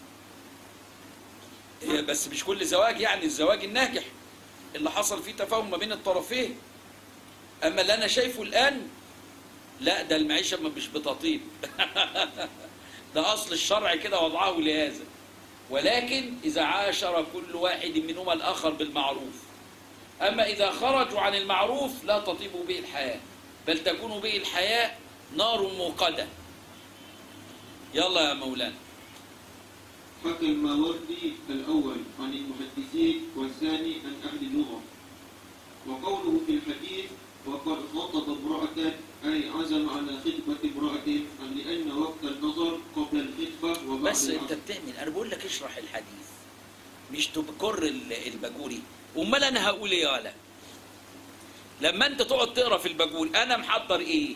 بس مش كل زواج، يعني الزواج الناجح اللي حصل فيه تفاهم ما بين الطرفين. أما اللي أنا شايفه الآن، لا، ده المعيشة مش بتطيب. ده أصل الشرع كده وضعه لهذا. ولكن إذا عاشر كل واحد منهما الآخر بالمعروف. أما إذا خرجوا عن المعروف لا تطيب به الحياة، بل تكون به الحياة نار موقدة. يلا يا مولانا. حكى الماوردي الأول عن المحدثين والثاني عن أهل اللغة. وقوله في الحديث وقد خطب امرأة أي عزم على خطبة امرأة لأن وقت النظر قبل الخطبة وبعد بس أنت بتعمل، أنا بقول لك اشرح الحديث مش تبكر الباجوري. أمال أنا هقول إيه؟ يالا لما أنت تقعد تقرأ في الباجوري أنا محضر إيه؟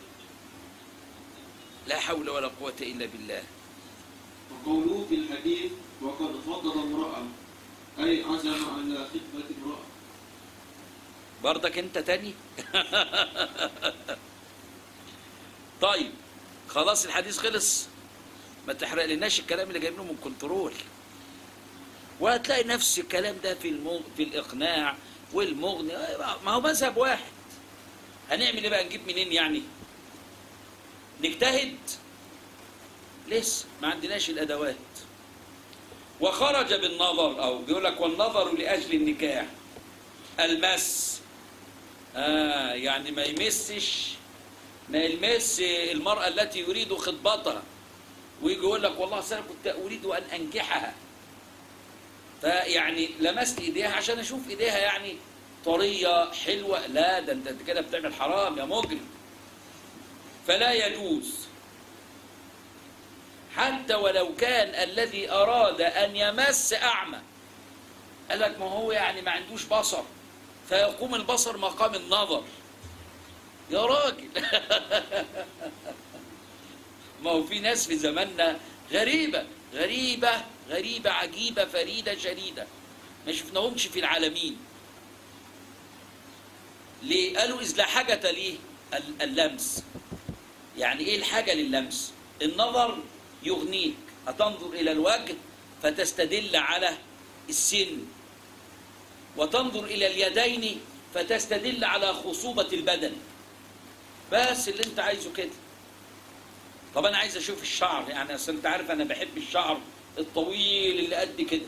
لا حول ولا قوة إلا بالله. وقوله في الحديث وقد خطب امرأة أي عزم على خطبة امرأة. برضك أنت تاني؟ طيب خلاص الحديث خلص، ما تحرق لناش الكلام اللي جايبينه من كنترول. وهتلاقي نفس الكلام ده في الإقناع والمغني، ما هو مذهب واحد. هنعمل ايه بقى؟ نجيب منين يعني؟ نجتهد؟ لسه ما عندناش الأدوات. وخرج بالنظر، أو بيقول لك والنظر لأجل النكاح. المس، يعني ما يلمس المرأة التي يريد خطبتها، ويجي يقول لك والله أنا كنت أريد أن أنكحها، فيعني لمست إيديها عشان أشوف إيديها يعني طرية حلوة. لا، ده أنت كده بتعمل حرام يا مجرم. فلا يجوز حتى ولو كان الذي أراد أن يمس أعمى. قال لك ما هو يعني ما عندوش بصر، فيقوم البصر مقام النظر. يا راجل. ما هو في ناس في زماننا غريبة غريبة غريبة عجيبة فريدة شديدة ما شفناهمش في العالمين. ليه؟ قالوا إذ لا حاجة ليه اللمس. يعني إيه الحاجة لللمس؟ النظر يغنيك، هتنظر إلى الوجه فتستدل على السن، وتنظر إلى اليدين فتستدل على خصوبة البدن. بس اللي انت عايزه كده. طب انا عايز اشوف الشعر، يعني اصل انت عارف انا بحب الشعر الطويل اللي قد كده.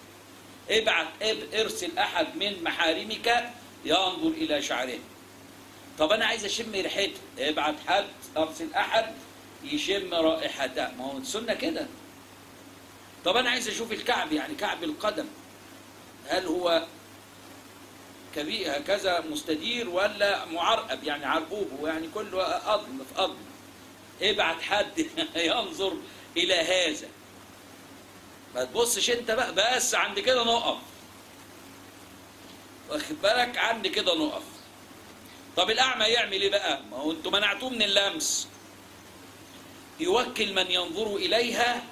ارسل احد من محارمك ينظر الى شعره. طب انا عايز اشم ريحته، ابعت حد، ارسل احد يشم رائحتها. ما هو السنه كده. طب انا عايز اشوف الكعب، يعني كعب القدم، هل هو كبير هكذا مستدير ولا معرقب، يعني عرقوبه يعني كله أضم في أضم. ابعت حد ينظر إلى هذا. ما تبصش انت بقى، بس عند كده نقف. واخد بالك؟ عند كده نقف. طب الأعمى يعمل ايه بقى؟ ما هو انتوا منعتوه من اللمس. يوكل من ينظر إليها،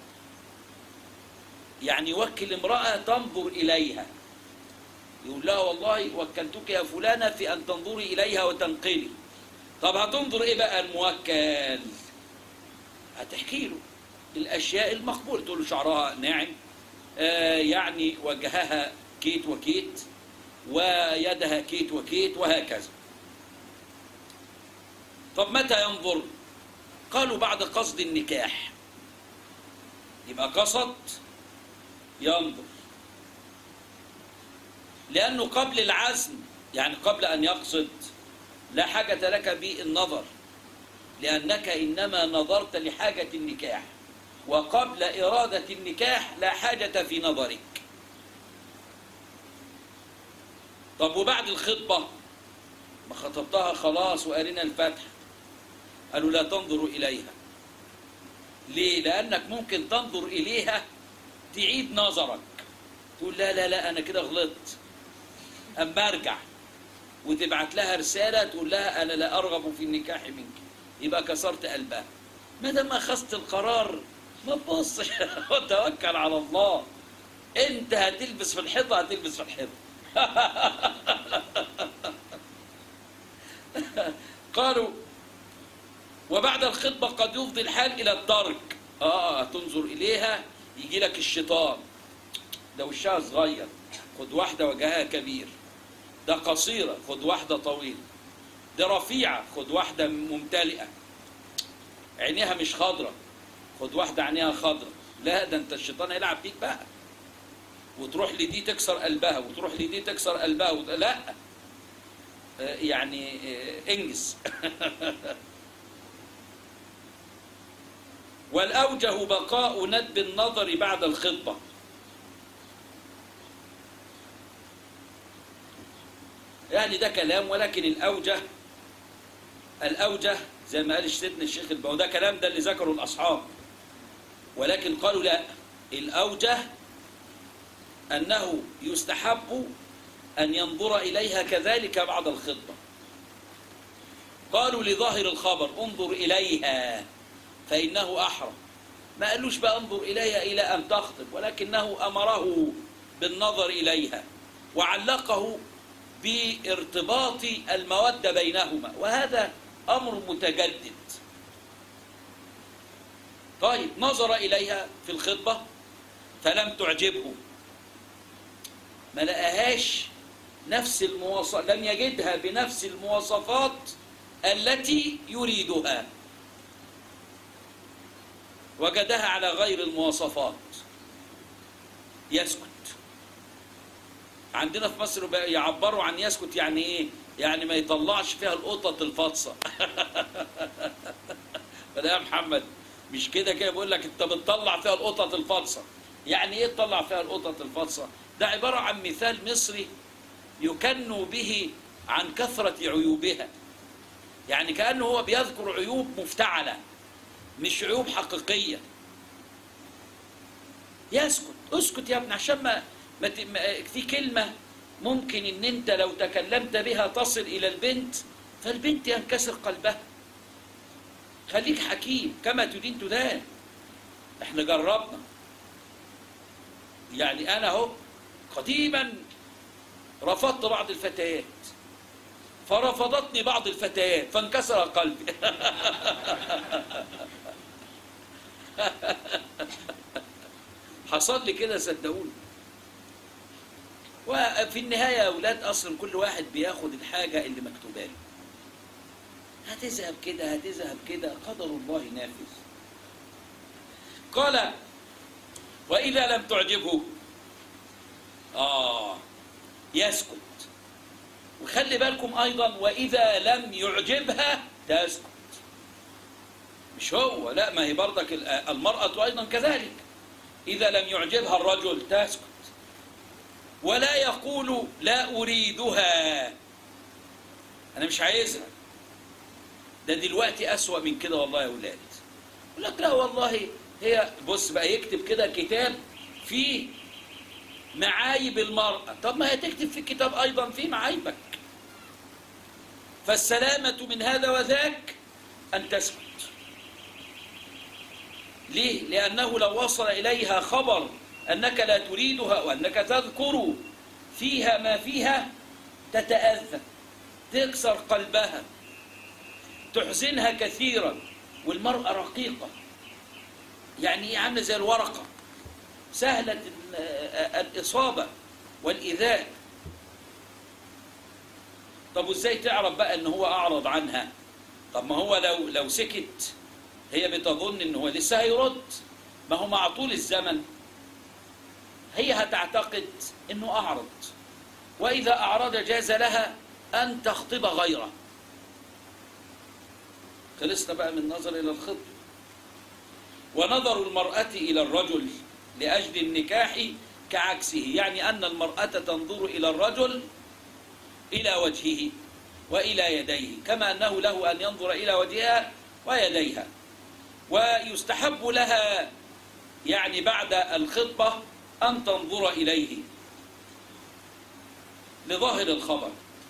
يعني يوكل امرأة تنظر إليها، يقول لها والله وكلتك يا فلانة في أن تنظري إليها وتنقلي، طب هتنظر ايه بقى الموكل؟ هتحكي له الاشياء المقبولة، تقول له شعرها ناعم، يعني وجهها كيت وكيت، ويدها كيت وكيت، وهكذا. طب متى ينظر؟ قالوا بعد قصد النكاح. يبقى قصد ينظر، لأنه قبل العزم، يعني قبل أن يقصد، لا حاجة لك بالنظر، لأنك إنما نظرت لحاجة النكاح، وقبل إرادة النكاح لا حاجة في نظرك. طب وبعد الخطبة؟ ما خطبتها خلاص وقرينا الفاتحة، قالوا لا تنظر إليها. ليه؟ لأنك ممكن تنظر إليها تعيد نظرك، تقول لا لا لا أنا كده غلطت، أما أرجع، وتبعت لها رسالة تقول لها أنا لا أرغب في النكاح منك، يبقى كسرت قلبها. ما دام أخذت القرار ما تبصش وتوكل على الله. أنت هتلبس في الحيطة هتلبس في الحيطة. قالوا وبعد الخطبة قد يفضي الحال إلى الترك. تنظر إليها يجي لك الشيطان، ده وشها صغير خد واحدة وجهها كبير، ده قصيرة خد واحدة طويلة، ده رفيعة خد واحدة ممتلئة، عينيها مش خضرة خد واحدة عينيها خضرة. لا، ده انت الشيطان هيلعب فيك بقى، وتروح لدي تكسر قلبها وتروح لدي تكسر قلبها لا، يعني انجز. والأوجه بقاء ندب النظر بعد الخطبة. يعني ده كلام، ولكن الأوجه زي ما قال سيدنا الشيخ الباوي، ده كلام ده اللي ذكره الأصحاب، ولكن قالوا لا، الأوجه أنه يستحب أن ينظر إليها كذلك بعد الخطبة. قالوا لظاهر الخبر انظر إليها فإنه أحرم، ما قالوش بقى انظر إليها إلى أن تخطب، ولكنه أمره بالنظر إليها وعلقه بارتباط المودة بينهما، وهذا أمر متجدد. طيب نظر إليها في الخطبة فلم تعجبه، ما لقاهاش نفس المواصفات، لم يجدها بنفس المواصفات التي يريدها، وجدها على غير المواصفات، يسكت. عندنا في مصر يعبروا عن يسكت يعني ايه؟ يعني ما يطلعش فيها القطط الفاطسه. فده يا محمد مش كده بيقول لك انت بتطلع فيها القطط الفاطسه. يعني ايه تطلع فيها القطط الفاطسه؟ ده عباره عن مثال مصري يكن به عن كثره عيوبها، يعني كانه هو بيذكر عيوب مفتعله مش عيوب حقيقيه. يسكت، اسكت يا ابني، عشان ما في كلمه ممكن ان انت لو تكلمت بها تصل الى البنت فالبنت ينكسر قلبها. خليك حكيم، كما تدين تدان. احنا جربنا، يعني انا اهو قديما رفضت بعض الفتيات فرفضتني بعض الفتيات فانكسر قلبي. حصل لي كده صدقوني. وفي النهاية يا أولاد أصلا كل واحد بياخد الحاجة اللي مكتوبة له، هتذهب كده هتذهب كده، قدر الله نافذ. قال وإذا لم تعجبه يسكت. وخلي بالكم أيضا وإذا لم يعجبها تسكت، مش هو لا، ما هي برضك المرأة أيضا كذلك، إذا لم يعجبها الرجل تسكت. ولا يقول لا أريدها، أنا مش عايزها. ده دلوقتي أسوأ من كده والله يا أولاد. يقول لك لا والله هي، بص بقى يكتب كده كتاب فيه معايب المرأة. طب ما هي تكتب في الكتاب أيضا فيه معايبك. فالسلامة من هذا وذاك أن تسكت. ليه؟ لأنه لو وصل إليها خبر أنك لا تريدها وأنك تذكر فيها ما فيها تتأذى، تكسر قلبها، تحزنها كثيرا، والمرأة رقيقة، يعني عاملة زي الورقة، سهلة الإصابة والإيذاء. طب وإزاي تعرف بقى إن هو أعرض عنها؟ طب ما هو لو سكت هي بتظن إن هو لسه هيرد، ما هو مع طول الزمن هي هتعتقد إنه أعرض، وإذا أعرض جاز لها أن تخطب غيره. خلصنا بقى من نظر إلى الخطب. ونظر المرأة إلى الرجل لأجل النكاح كعكسه، يعني أن المرأة تنظر إلى الرجل إلى وجهه وإلى يديه، كما أنه له أن ينظر إلى وجهها ويديها. ويستحب لها يعني بعد الخطبة أن تنظر إليه لظاهر الخبر،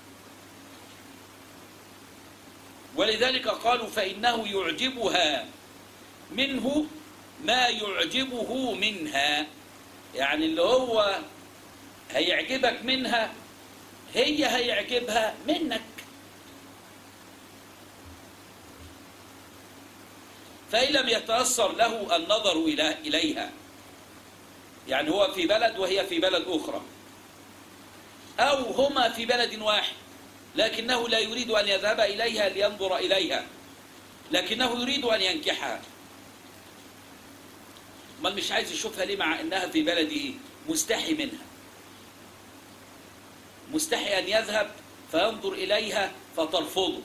ولذلك قالوا فإنه يعجبها منه ما يعجبه منها، يعني اللي هو هيعجبك منها هي هيعجبها منك. فإن لم يتأثر له النظر إليها، يعني هو في بلد وهي في بلد أخرى، أو هما في بلد واحد لكنه لا يريد أن يذهب إليها لينظر إليها، لكنه يريد أن ينكحها، ما مش عايز يشوفها ليه مع أنها في بلده؟ مستحي منها، مستحي أن يذهب فينظر إليها فترفضه،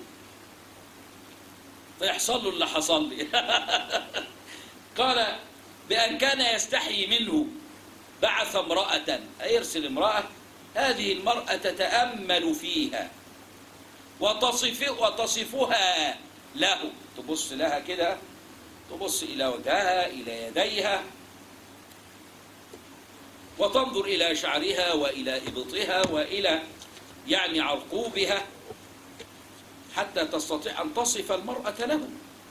فيحصل له اللي حصل لي. قال بأن كان يستحي منه بعث امرأة، يرسل امرأة، هذه المرأة تتأمل فيها وتصفها له، تبص لها كده، تبص إلى وجهها إلى يديها، وتنظر إلى شعرها وإلى إبطها وإلى يعني عرقوبها حتى تستطيع أن تصف المرأة له.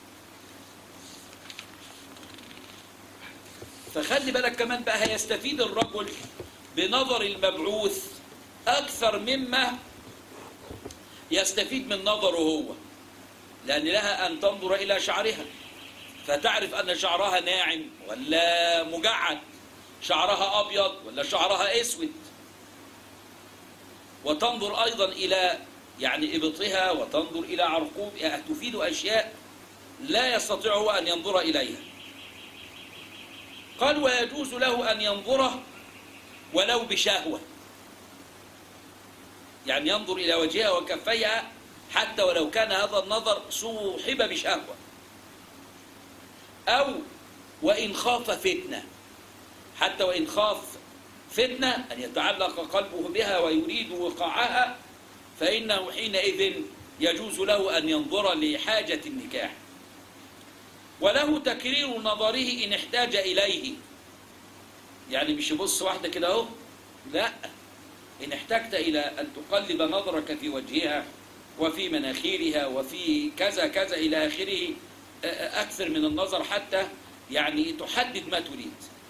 فخلي بالك كمان بقى، هيستفيد الرجل بنظر المبعوث أكثر مما يستفيد من نظره هو، لأن لها أن تنظر إلى شعرها فتعرف أن شعرها ناعم ولا مجعد، شعرها أبيض ولا شعرها أسود، وتنظر أيضا إلى يعني إبطها وتنظر إلى عرقوبها، تفيد أشياء لا يستطيع هو أن ينظر إليها. قال ويجوز له أن ينظره ولو بشهوة، يعني ينظر إلى وجهها وكفيها حتى ولو كان هذا النظر صوحب بشهوة، أو وإن خاف فتنة، حتى وإن خاف فتنة أن يتعلق قلبه بها ويريد وقاعها، فإنه حينئذ يجوز له أن ينظر لحاجة النكاح. وله تكرير نظره إن احتاج إليه، يعني مش يبص واحدة كده اهو، لا، إن احتجت إلى أن تقلب نظرك في وجهها وفي مناخيرها وفي كذا كذا إلى آخره، أكثر من النظر حتى يعني تحدد ما تريد.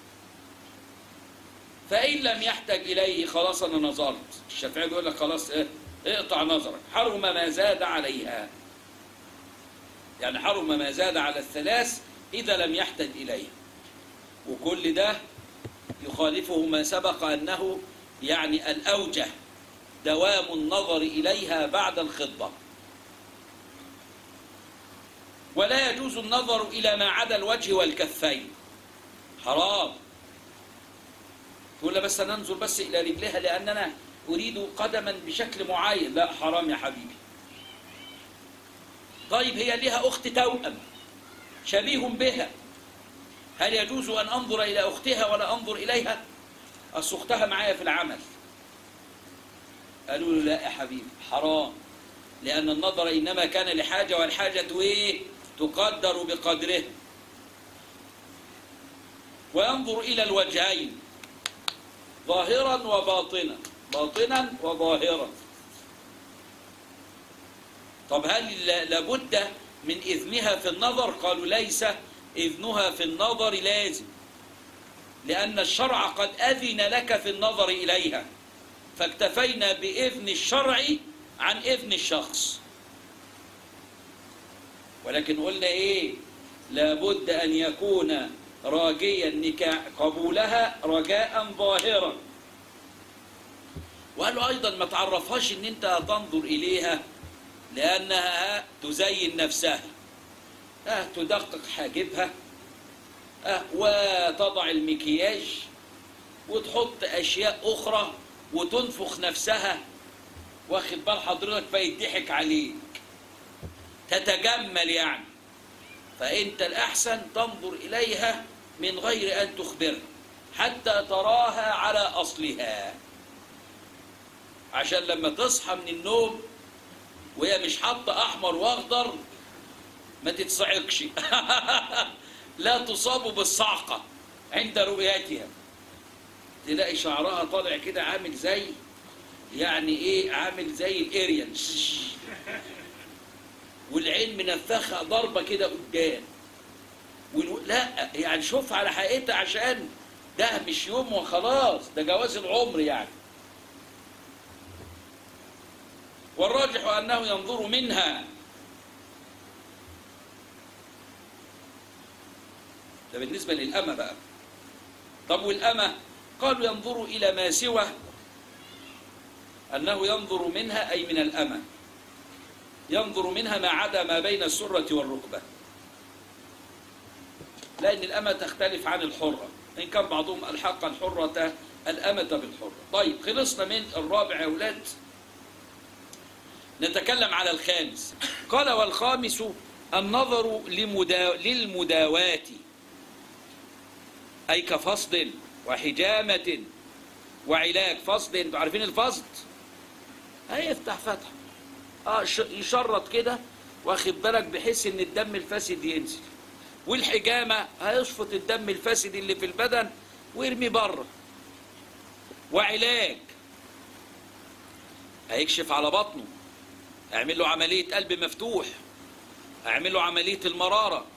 فإن لم يحتج إليه خلاص أنا نظرت، الشافعي بيقول لك خلاص اقطع نظرك، حرم ما زاد عليها، يعني حرم ما زاد على الثلاث إذا لم يحتج إليها. وكل ده يخالفه ما سبق أنه يعني الأوجه دوام النظر إليها بعد الخطبة. ولا يجوز النظر إلى ما عدا الوجه والكفين، حرام. تقول له بس ننظر بس إلى رجلها لأننا أريد قدما بشكل معين، لا، حرام يا حبيبي. طيب هي لها أخت توأم شبيه بها، هل يجوز أن أنظر إلى أختها ولا أنظر إليها؟ أصل أختها معايا في العمل. قالوا له لا يا حبيبي، حرام، لأن النظر إنما كان لحاجة، والحاجة إيه؟ تقدر بقدره. وينظر إلى الوجهين ظاهرا وباطنا، باطنا وظاهرا. طب هل لابد من إذنها في النظر؟ قالوا ليس إذنها في النظر لازم، لأن الشرع قد أذن لك في النظر إليها، فاكتفينا بإذن الشرع عن إذن الشخص. ولكن قلنا إيه؟ لابد أن يكون راجيا نكاح قبولها رجاء ظاهرا. وقالوا أيضا ما تعرفهاش إن أنت تنظر إليها لأنها تزين نفسها، تدقق حاجبها، وتضع المكياج وتحط أشياء أخرى وتنفخ نفسها، واخد بال حضرتك، فيضحك عليك، تتجمل يعني. فأنت الأحسن تنظر إليها من غير أن تخبرها حتى تراها على أصلها، عشان لما تصحى من النوم وهي مش حاطة أحمر وأخضر ما تتصعقش لا تصاب بالصعقة عند رؤيتها. تلاقي شعرها طالع كده عامل زي يعني إيه، عامل زي الإيريان، والعين منفخة ضربة كده قدام، لا يعني شوف على حقيقتها، عشان ده مش يوم وخلاص، ده جواز العمر يعني. والراجح أنه ينظر منها. ده بالنسبة للأمة بقى. طب والأمة؟ قالوا ينظر إلى ما سوى أنه ينظر منها، أي من الأمة ينظر منها ما عدا ما بين السرة والركبة، لأن الأمة تختلف عن الحرة، إن كان بعضهم ألحق الحرة الأمة بالحرة. طيب خلصنا من الرابع يا أولاد، نتكلم على الخامس. قال والخامس النظر للمداواة، أي كفصد وحجامة وعلاج. فصد، انتوا عارفين الفصد؟ هيفتح فتح يشرط كده، واخد بالك، بحيث ان الدم الفاسد ينزل. والحجامة هيشفط الدم الفاسد اللي في البدن ويرمي بره. وعلاج هيكشف على بطنه، هيعمل له عملية قلب مفتوح، هيعمل له عملية المرارة.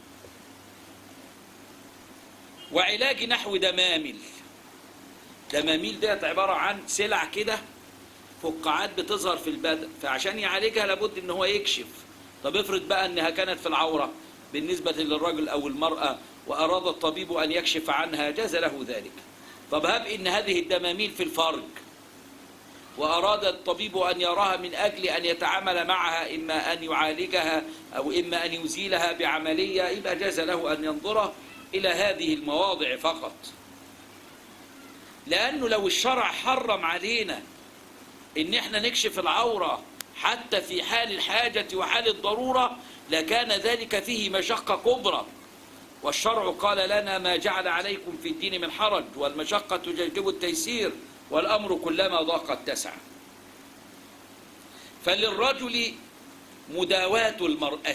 وعلاج نحو دمامل. دماميل ديت عبارة عن سلع كده، فقاعات بتظهر في البدن، فعشان يعالجها لابد ان هو يكشف. طب افرض بقى انها كانت في العورة بالنسبة للرجل او المرأة، واراد الطبيب ان يكشف عنها، جاز له ذلك. طب هب ان هذه الدماميل في الفرج، واراد الطبيب ان يراها من اجل ان يتعامل معها، اما ان يعالجها او اما ان يزيلها بعملية، يبقى جاز له ان ينظر الى هذه المواضع فقط. لانه لو الشرع حرم علينا ان احنا نكشف العورة حتى في حال الحاجة وحال الضرورة، لكان ذلك فيه مشقة كبرى. والشرع قال لنا ما جعل عليكم في الدين من حرج، والمشقة تجلب التيسير، والأمر كلما ضاق اتسع. فللرجل مداواة المرأة،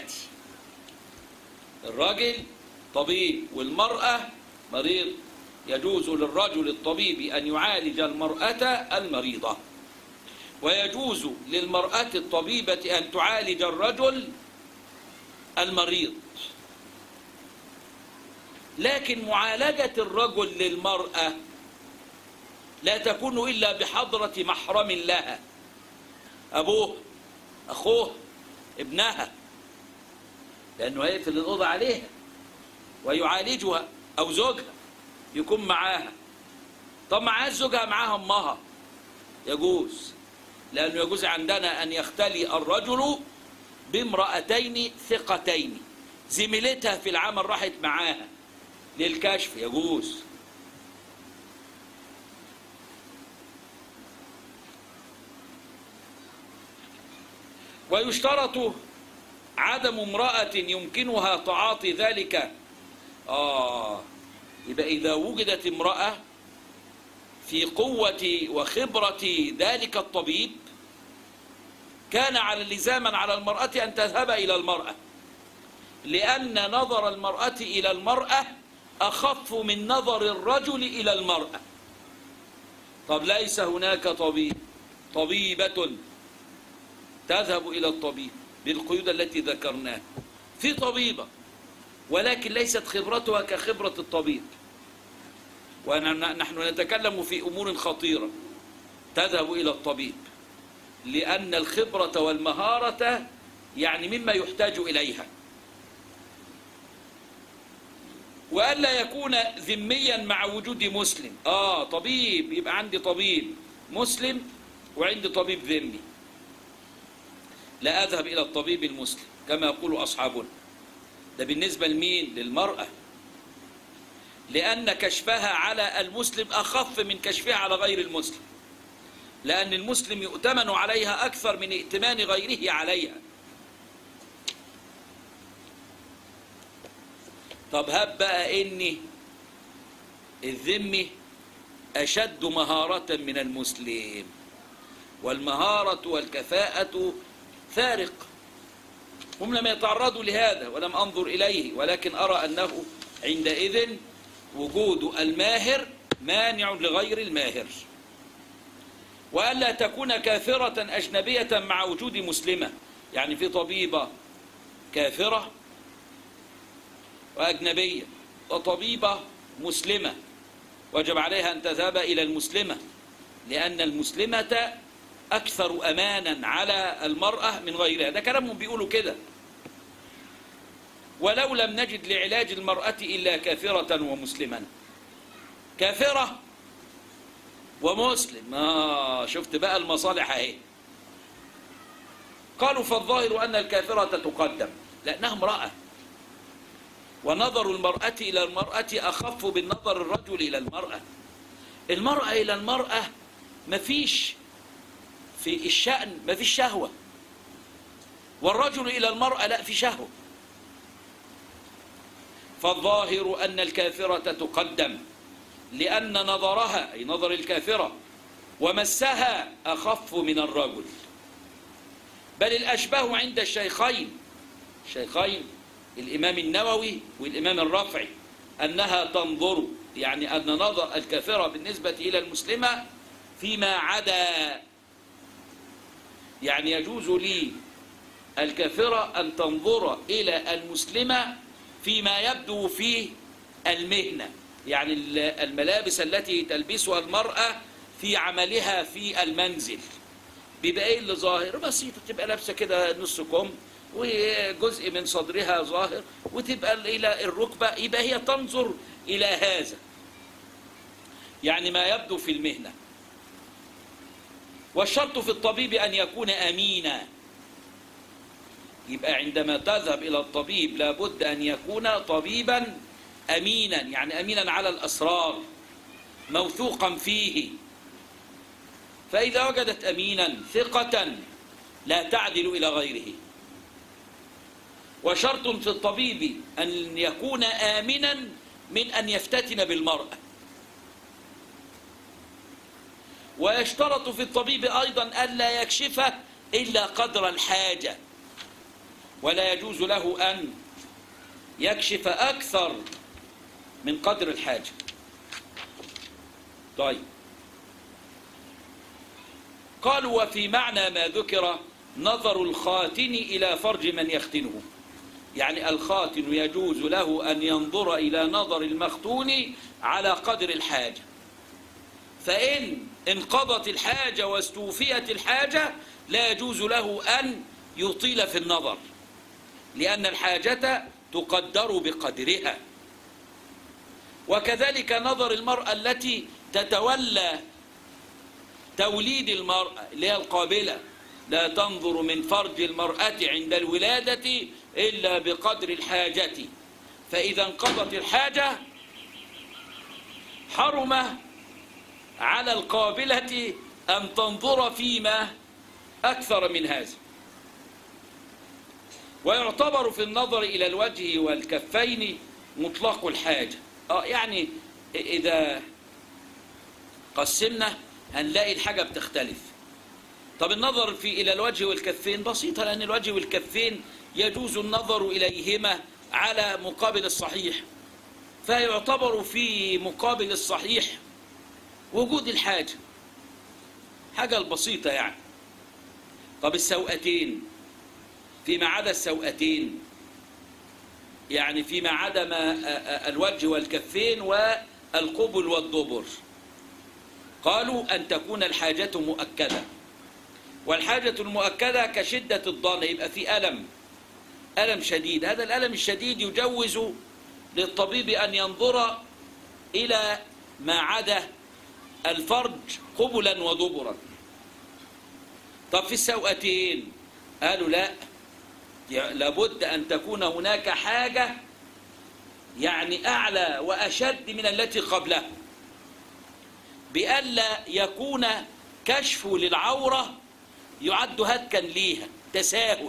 الرجل طبيب والمرأة مريض، يجوز للرجل الطبيب أن يعالج المرأة المريضة، ويجوز للمرأة الطبيبة أن تعالج الرجل المريض. لكن معالجة الرجل للمرأة لا تكون إلا بحضرة محرم لها، أبوه، أخوه، ابنها، لأنه هيقفل الأوضة عليها ويعالجها، أو زوجها يكون معاها. طب معاه زوجها، معاها أمها، يجوز، لأنه يجوز عندنا أن يختلي الرجل بامرأتين ثقتين، زميلتها في العمل راحت معاها للكشف، يجوز. ويشترط عدم امرأة يمكنها تعاطي ذلك. يبقى إذا وجدت امرأة في قوة وخبرة ذلك الطبيب، كان على لزاما على المرأة أن تذهب إلى المرأة، لأن نظر المرأة إلى المرأة أخف من نظر الرجل إلى المرأة. طب ليس هناك طبيبة تذهب إلى الطبيب بالقيود التي ذكرناها، في طبيبة ولكن ليست خبرتها كخبرة الطبيب، ونحن نتكلم في أمور خطيرة. تذهب إلى الطبيب لأن الخبرة والمهارة يعني مما يحتاج إليها، وألا يكون ذميا مع وجود مسلم. طبيب، يبقى عندي طبيب مسلم وعندي طبيب ذمي، لا أذهب إلى الطبيب المسلم كما يقول أصحابنا. ده بالنسبة لمين؟ للمرأة، لأن كشفها على المسلم أخف من كشفها على غير المسلم، لأن المسلم يؤتمن عليها أكثر من ائتمان غيره عليها. طب هب بقى إن الذمي أشد مهارة من المسلم، والمهارة والكفاءة فارق. هم لم يتعرضوا لهذا ولم أنظر إليه، ولكن أرى أنه عندئذ وجود الماهر مانع لغير الماهر. وألا تكون كافرة أجنبية مع وجود مسلمة، يعني في طبيبة كافرة وأجنبية وطبيبة مسلمة، وجب عليها أن تذهب إلى المسلمة، لأن المسلمة أكثر أمانا على المرأة من غيرها. ده كلامهم بيقولوا كده. ولو لم نجد لعلاج المرأة إلا كافرة ومسلما. كافرة ومسلم، شفت بقى المصالح اهي. قالوا فالظاهر أن الكافرة تقدم لأنها امرأة، ونظر المرأة إلى المرأة أخف بالنظر الرجل إلى المرأة. المرأة إلى المرأة مفيش في الشأن، مفيش شهوة، والرجل إلى المرأة لا، في شهوة. فالظاهر أن الكافرة تقدم لأن نظرها، أي نظر الكافرة، ومسها أخف من الرجل. بل الأشباه عند الشيخين الإمام النووي والإمام الرافعي أنها تنظر، يعني أن نظر الكافرة بالنسبة إلى المسلمة فيما عدا، يعني يجوز لي الكافرة أن تنظر إلى المسلمة فيما يبدو فيه المهنة، يعني الملابس التي تلبسها المرأة في عملها في المنزل، بيبقى ايه اللي ظاهر؟ بسيطة، تبقى لابسة كده نص كم وجزء من صدرها ظاهر وتبقى إلى الركبة، يبقى هي تنظر إلى هذا، يعني ما يبدو في المهنة. والشرط في الطبيب أن يكون أمينا، يبقى عندما تذهب إلى الطبيب لابد أن يكون طبيبا أمينا، يعني أمينا على الأسرار، موثوقا فيه. فإذا وجدت أمينا ثقة لا تعدل إلى غيره. وشرط في الطبيب أن يكون آمنا من أن يفتتن بالمرأة. ويشترط في الطبيب أيضا ألا يكشف إلا قدر الحاجة، ولا يجوز له أن يكشف أكثر من قدر الحاجة. طيب، قالوا وفي معنى ما ذكر نظر الخاتن إلى فرج من يختنه، يعني الخاتن يجوز له أن ينظر إلى نظر المختون على قدر الحاجة، فإن انقضت الحاجة واستوفيت الحاجة لا يجوز له أن يطيل في النظر، لأن الحاجة تقدر بقدرها. وكذلك نظر المرأة التي تتولى توليد المرأة اللي هي القابلة، لا تنظر من فرج المرأة عند الولادة إلا بقدر الحاجة، فإذا انقضت الحاجة حرم على القابلة أن تنظر فيما أكثر من هذا. ويعتبر في النظر إلى الوجه والكفين مطلق الحاجة. يعني إذا قسمنا هنلاقي الحاجة بتختلف. طب النظر إلى الوجه والكفين بسيطة، لأن الوجه والكفين يجوز النظر إليهما على مقابل الصحيح، فيعتبر في مقابل الصحيح وجود الحاجة، حاجة البسيطة يعني. طب السوأتين، فيما عدا السوأتين، يعني فيما عدا الوجه والكفين والقبل والدبر، قالوا أن تكون الحاجة مؤكدة. والحاجة المؤكدة كشدة الضن، يبقى في ألم شديد، هذا الألم الشديد يجوز للطبيب أن ينظر إلى ما عدا الفرج قبلا ودبرا. طب في السوأتين قالوا لا، لابد أن تكون هناك حاجة يعني أعلى وأشد من التي قبلها، بألا يكون كشف للعورة يعد هتكا ليها تساهل،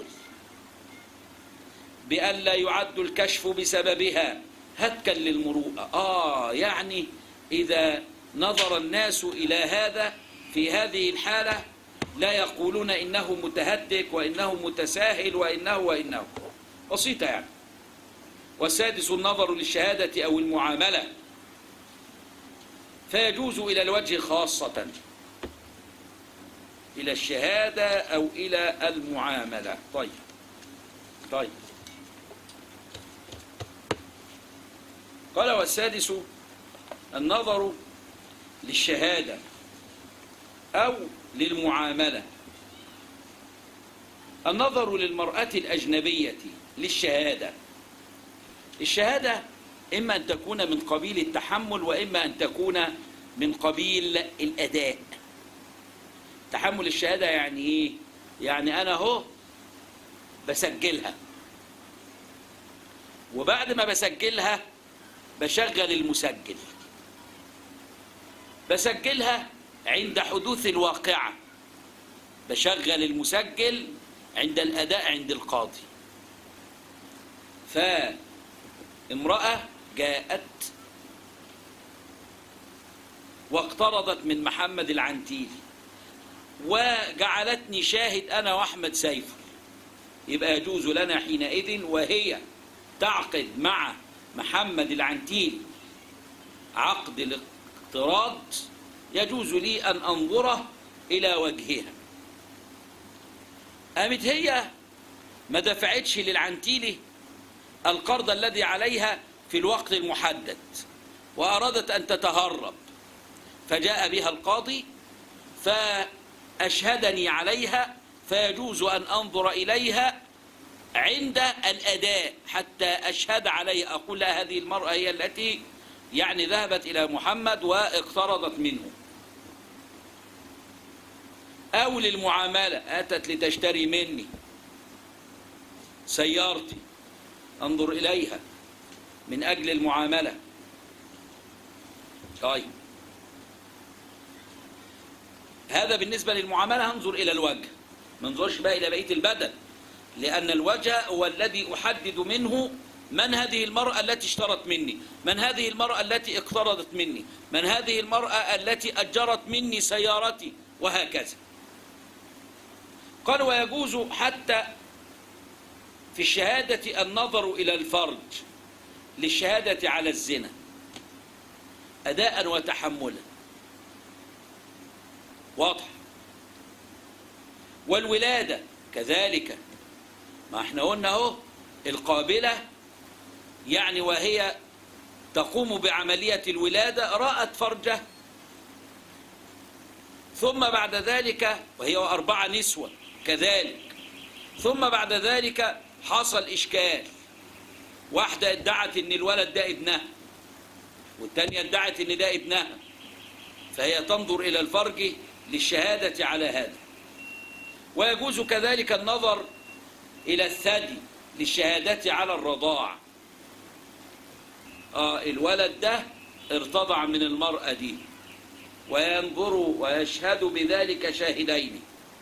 بألا يعد الكشف بسببها هتكا للمروءة. يعني إذا نظر الناس إلى هذا في هذه الحالة لا يقولون إنه متهتك وإنه متساهل وإنه بسيطة يعني. والسادس النظر للشهادة أو المعاملة، فيجوز إلى الوجه خاصة، إلى الشهادة أو إلى المعاملة. طيب قال والسادس النظر للشهادة أو للمعاملة. النظر للمرأة الأجنبية للشهادة. الشهادة إما أن تكون من قبيل التحمل وإما أن تكون من قبيل الأداء. تحمل الشهادة يعني إيه؟ يعني أنا هو بسجلها، وبعد ما بسجلها بشغل المسجل، بسجلها عند حدوث الواقعة، بشغل المسجل عند الأداء عند القاضي. فامرأة جاءت واقترضت من محمد العنتيلي وجعلتني شاهد أنا وأحمد سيفر، يبقى يجوز لنا حينئذ وهي تعقد مع محمد العنتيلي عقد الاقتراض يجوز لي أن أنظره إلى وجهها. قامت هي ما دفعتش للعنتيلي القرض الذي عليها في الوقت المحدد وأرادت أن تتهرب، فجاء بها القاضي فأشهدني عليها، فيجوز أن أنظر إليها عند الأداء حتى أشهد عليه، أقول لها هذه المرأة هي التي يعني ذهبت إلى محمد واقترضت منه. أو للمعاملة، أتت لتشتري مني سيارتي، أنظر إليها من أجل المعاملة. طيب هذا بالنسبة للمعاملة هنظر إلى الوجه، ما ننظرش بقى إلى بقية البدن، لأن الوجه هو الذي أحدد منه من هذه المرأة التي اشترت مني، من هذه المرأة التي اقترضت مني، من هذه المرأة التي أجرت مني سيارتي، وهكذا. قال ويجوز حتى في الشهادة النظر إلى الفرج للشهادة على الزنا أداء وتحملا، واضح. والولادة كذلك، ما احنا قلنا اهو القابلة يعني وهي تقوم بعملية الولادة رأت فرجه، ثم بعد ذلك وهي 4 نسوة كذلك، ثم بعد ذلك حصل إشكال، واحدة ادعت ان الولد ده ابنها والتانية ادعت ان ده ابنها، فهي تنظر إلى الفرج للشهادة على هذا. ويجوز كذلك النظر إلى الثدي للشهادة على الرضاع. الولد ده ارتضع من المرأة دي، وينظر ويشهد بذلك شاهدين.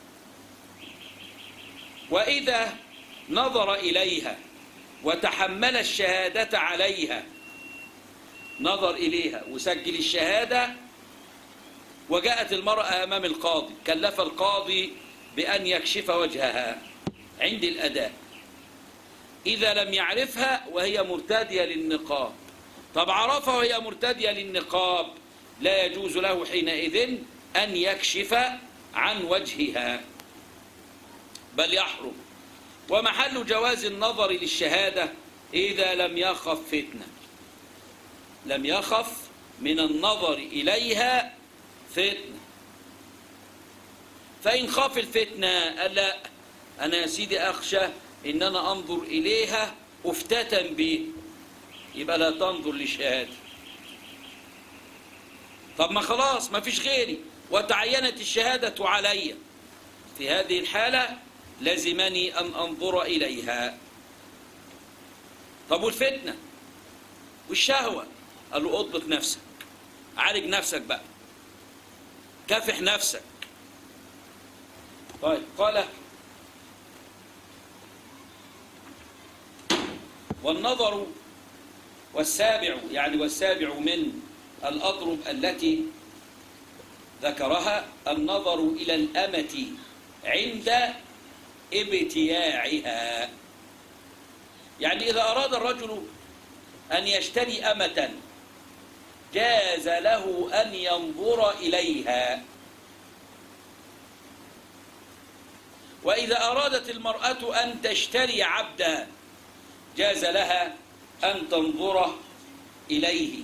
وإذا نظر إليها وتحمل الشهادة عليها، نظر إليها وسجل الشهادة، وجاءت المرأة أمام القاضي، كلف القاضي بأن يكشف وجهها عند الأداء إذا لم يعرفها وهي مرتدية للنقاب. طب عرفها وهي مرتدية للنقاب، لا يجوز له حينئذ أن يكشف عن وجهها، بل يحرم. ومحل جواز النظر للشهادة إذا لم يخف فتنة، لم يخف من النظر إليها فتنة. فإن خاف الفتنة قال لا، أنا يا سيدي أخشى إن أنا أنظر إليها أفتتن به، يبقى لا تنظر للشهادة. طب ما خلاص ما فيش غيري وتعينت الشهادة علي، في هذه الحالة لزمني أن أنظر إليها. طب والفتنة والشهوة؟ قال له اضبط نفسك، عالج نفسك بقى، كافح نفسك. طيب قال والنظر والسابع، يعني والسابع من الأضرب التي ذكرها النظر إلى الأمة عند ابتياعها. يعني إذا أراد الرجل أن يشتري أمة جاز له أن ينظر إليها، وإذا أرادت المرأة أن تشتري عبدا جاز لها أن تنظر إليه.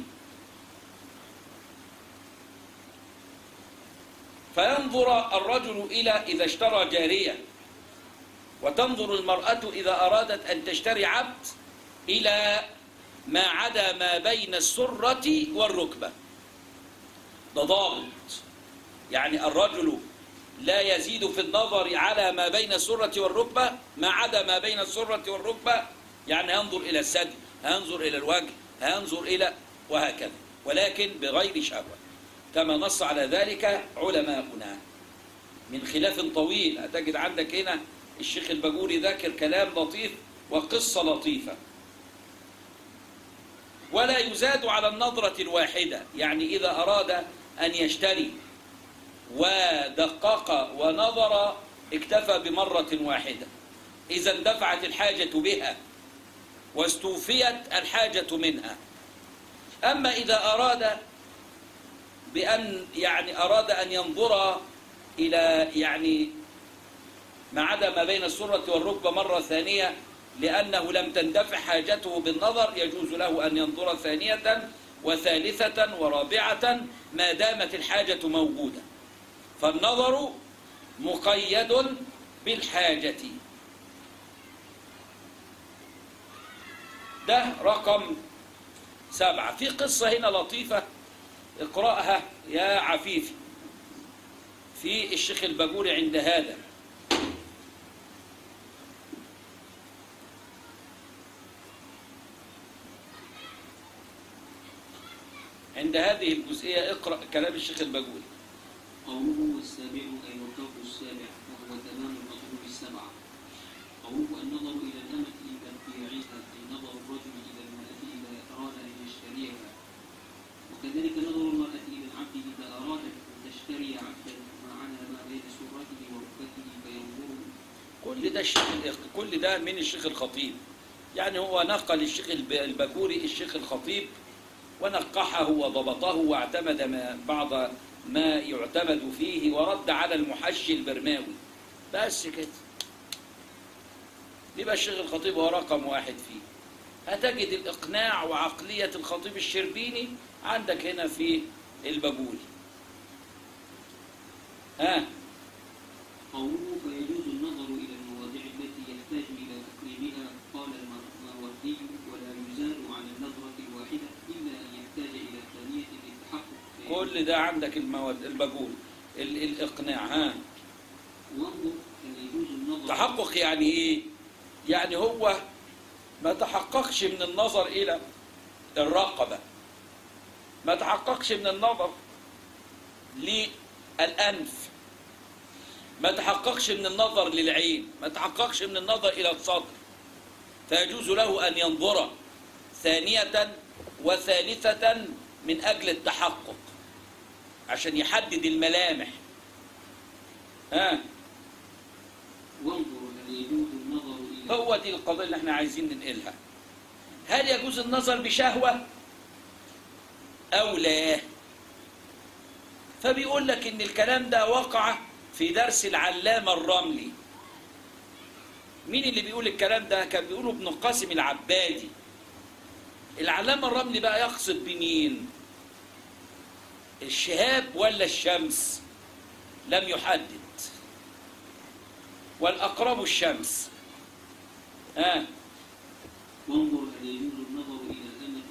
فينظر الرجل إلى إذا اشترى جارية، وتنظر المرأة إذا أرادت أن تشتري عبد إلى ما عدا ما بين السرة والركبة. ده ضابط، يعني الرجل لا يزيد في النظر على ما بين السرة والركبة، ما عدا ما بين السرة والركبة، يعني هينظر إلى الثدي، هينظر إلى الوجه، هينظر إلى وهكذا، ولكن بغير شهوة، كما نص على ذلك علماؤنا من خلاف طويل. هتجد عندك هنا الشيخ الباجوري ذاكر كلام لطيف وقصة لطيفة. ولا يزاد على النظرة الواحدة، يعني إذا أراد أن يشتري ودقق ونظر اكتفى بمرة واحدة إذا اندفعت الحاجة بها واستوفيت الحاجة منها. أما إذا أراد بأن أراد أن ينظر إلى ما عدا ما بين السرة والركبة مرة ثانية لأنه لم تندفع حاجته بالنظر، يجوز له أن ينظر ثانية وثالثة ورابعة ما دامت الحاجة موجودة. فالنظر مقيد بالحاجة. ده رقم 7. في قصة هنا لطيفة اقرأها يا عفيفي في الشيخ الباجوري عند هذا. عند هذه الجزئية اقرأ كلام الشيخ الباجوري. قوله والسابع أي وكوف السابع وهو تمام الأضرب السبعة. قوله النظر إلى الأمة إذا ابتياعها أي نظر الرجل إلى المرأة إذا أراد أن يشتريها، وكذلك نظر المرأة إلى العبد إذا أرادت أن تشتري عبدا معنا ما بين سرته وركبته فينظره. كل ده من الشيخ الخطيب، يعني هو نقل الشيخ الباجوري الشيخ الخطيب ونقحه وضبطه واعتمد بعض ما يعتمد فيه ورد على المحشي البرماوي، بس كده. يبقى الشيخ الخطيب هو رقم 1 فيه. هتجد الإقناع وعقلية الخطيب الشربيني عندك هنا في الباجوري. قوله فيجوز النظر إلى المواضع التي يحتاج إلى تقريبها. قال الماوردي ولا يزال عن النظرة الواحدة إلا أن يحتاج إلى الثانية للتحقق. كل ده عندك الباجوري الإقناع. وانظر أن يجوز النظر. تحقق يعني إيه؟ يعني هو ما تحققش من النظر إلى الرقبة، ما تحققش من النظر للأنف، ما تحققش من النظر للعين، ما تحققش من النظر إلى الصدر، فيجوز له أن ينظر ثانية وثالثة من أجل التحقق عشان يحدد الملامح. وانظر هل يجوز النظر إلى. هو دي القضية اللي احنا عايزين ننقلها. هل يجوز النظر بشهوة أو لا؟ فبيقول لك إن الكلام ده وقع في درس العلامة الرملي. مين اللي بيقول الكلام ده؟ كان بيقوله ابن القاسم العبادي. العلامة الرملي بقى يقصد بمين؟ الشهاب ولا الشمس؟ لم يحدد، والأقرب الشمس. وانظر هل يجوز النظر إلى الأمة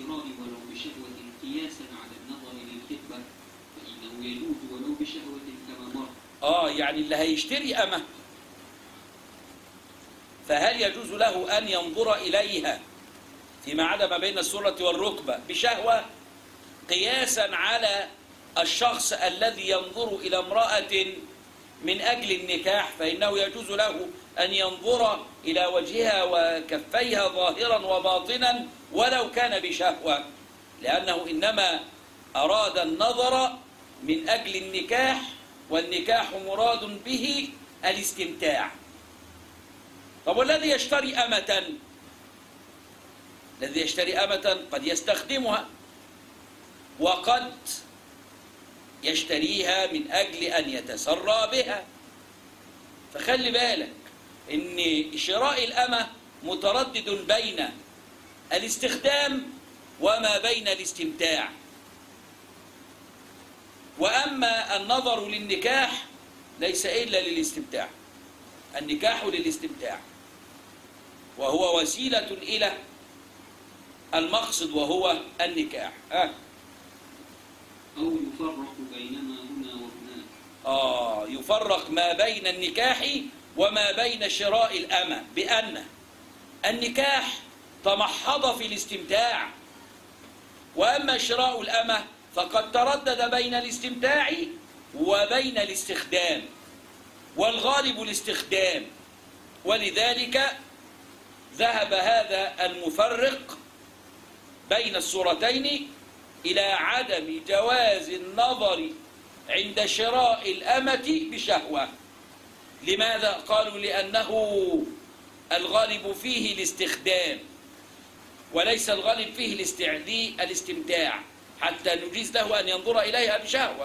الشراء ولو بشهوة قياسا على النظر للخطبة فإنه يجوز ولو بشهوة كما مر. يعني اللي هيشتري أمة فهل يجوز له أن ينظر إليها فيما عدا ما بين السرة والركبة بشهوة قياسا على الشخص الذي ينظر إلى امرأة من أجل النكاح، فإنه يجوز له أن ينظر إلى وجهها وكفيها ظاهرا وباطنا ولو كان بشهوة، لأنه إنما أراد النظر من أجل النكاح، والنكاح مراد به الاستمتاع. طب والذي يشتري أمة، الذي يشتري أمة قد يستخدمها وقد يشتريها من أجل أن يتسرى بها، فخلي بالك إن شراء الأمة متردد بين الاستخدام وما بين الاستمتاع. وأما النظر للنكاح ليس إلا للاستمتاع، النكاح للاستمتاع، وهو وسيلة إلى المقصد وهو النكاح. أو يفرق بينما هنا وهناك. يفرق ما بين النكاح وما بين شراء الأمة بأن النكاح تمحض في الاستمتاع، وأما شراء الأمة فقد تردد بين الاستمتاع وبين الاستخدام، والغالب الاستخدام، ولذلك ذهب هذا المفرق بين الصورتين إلى عدم جواز النظر عند شراء الأمة بشهوة. لماذا؟ قالوا لأنه الغالب فيه الاستخدام وليس الغالب فيه الاستمتاع، حتى نجيز له أن ينظر إليها بشهوة.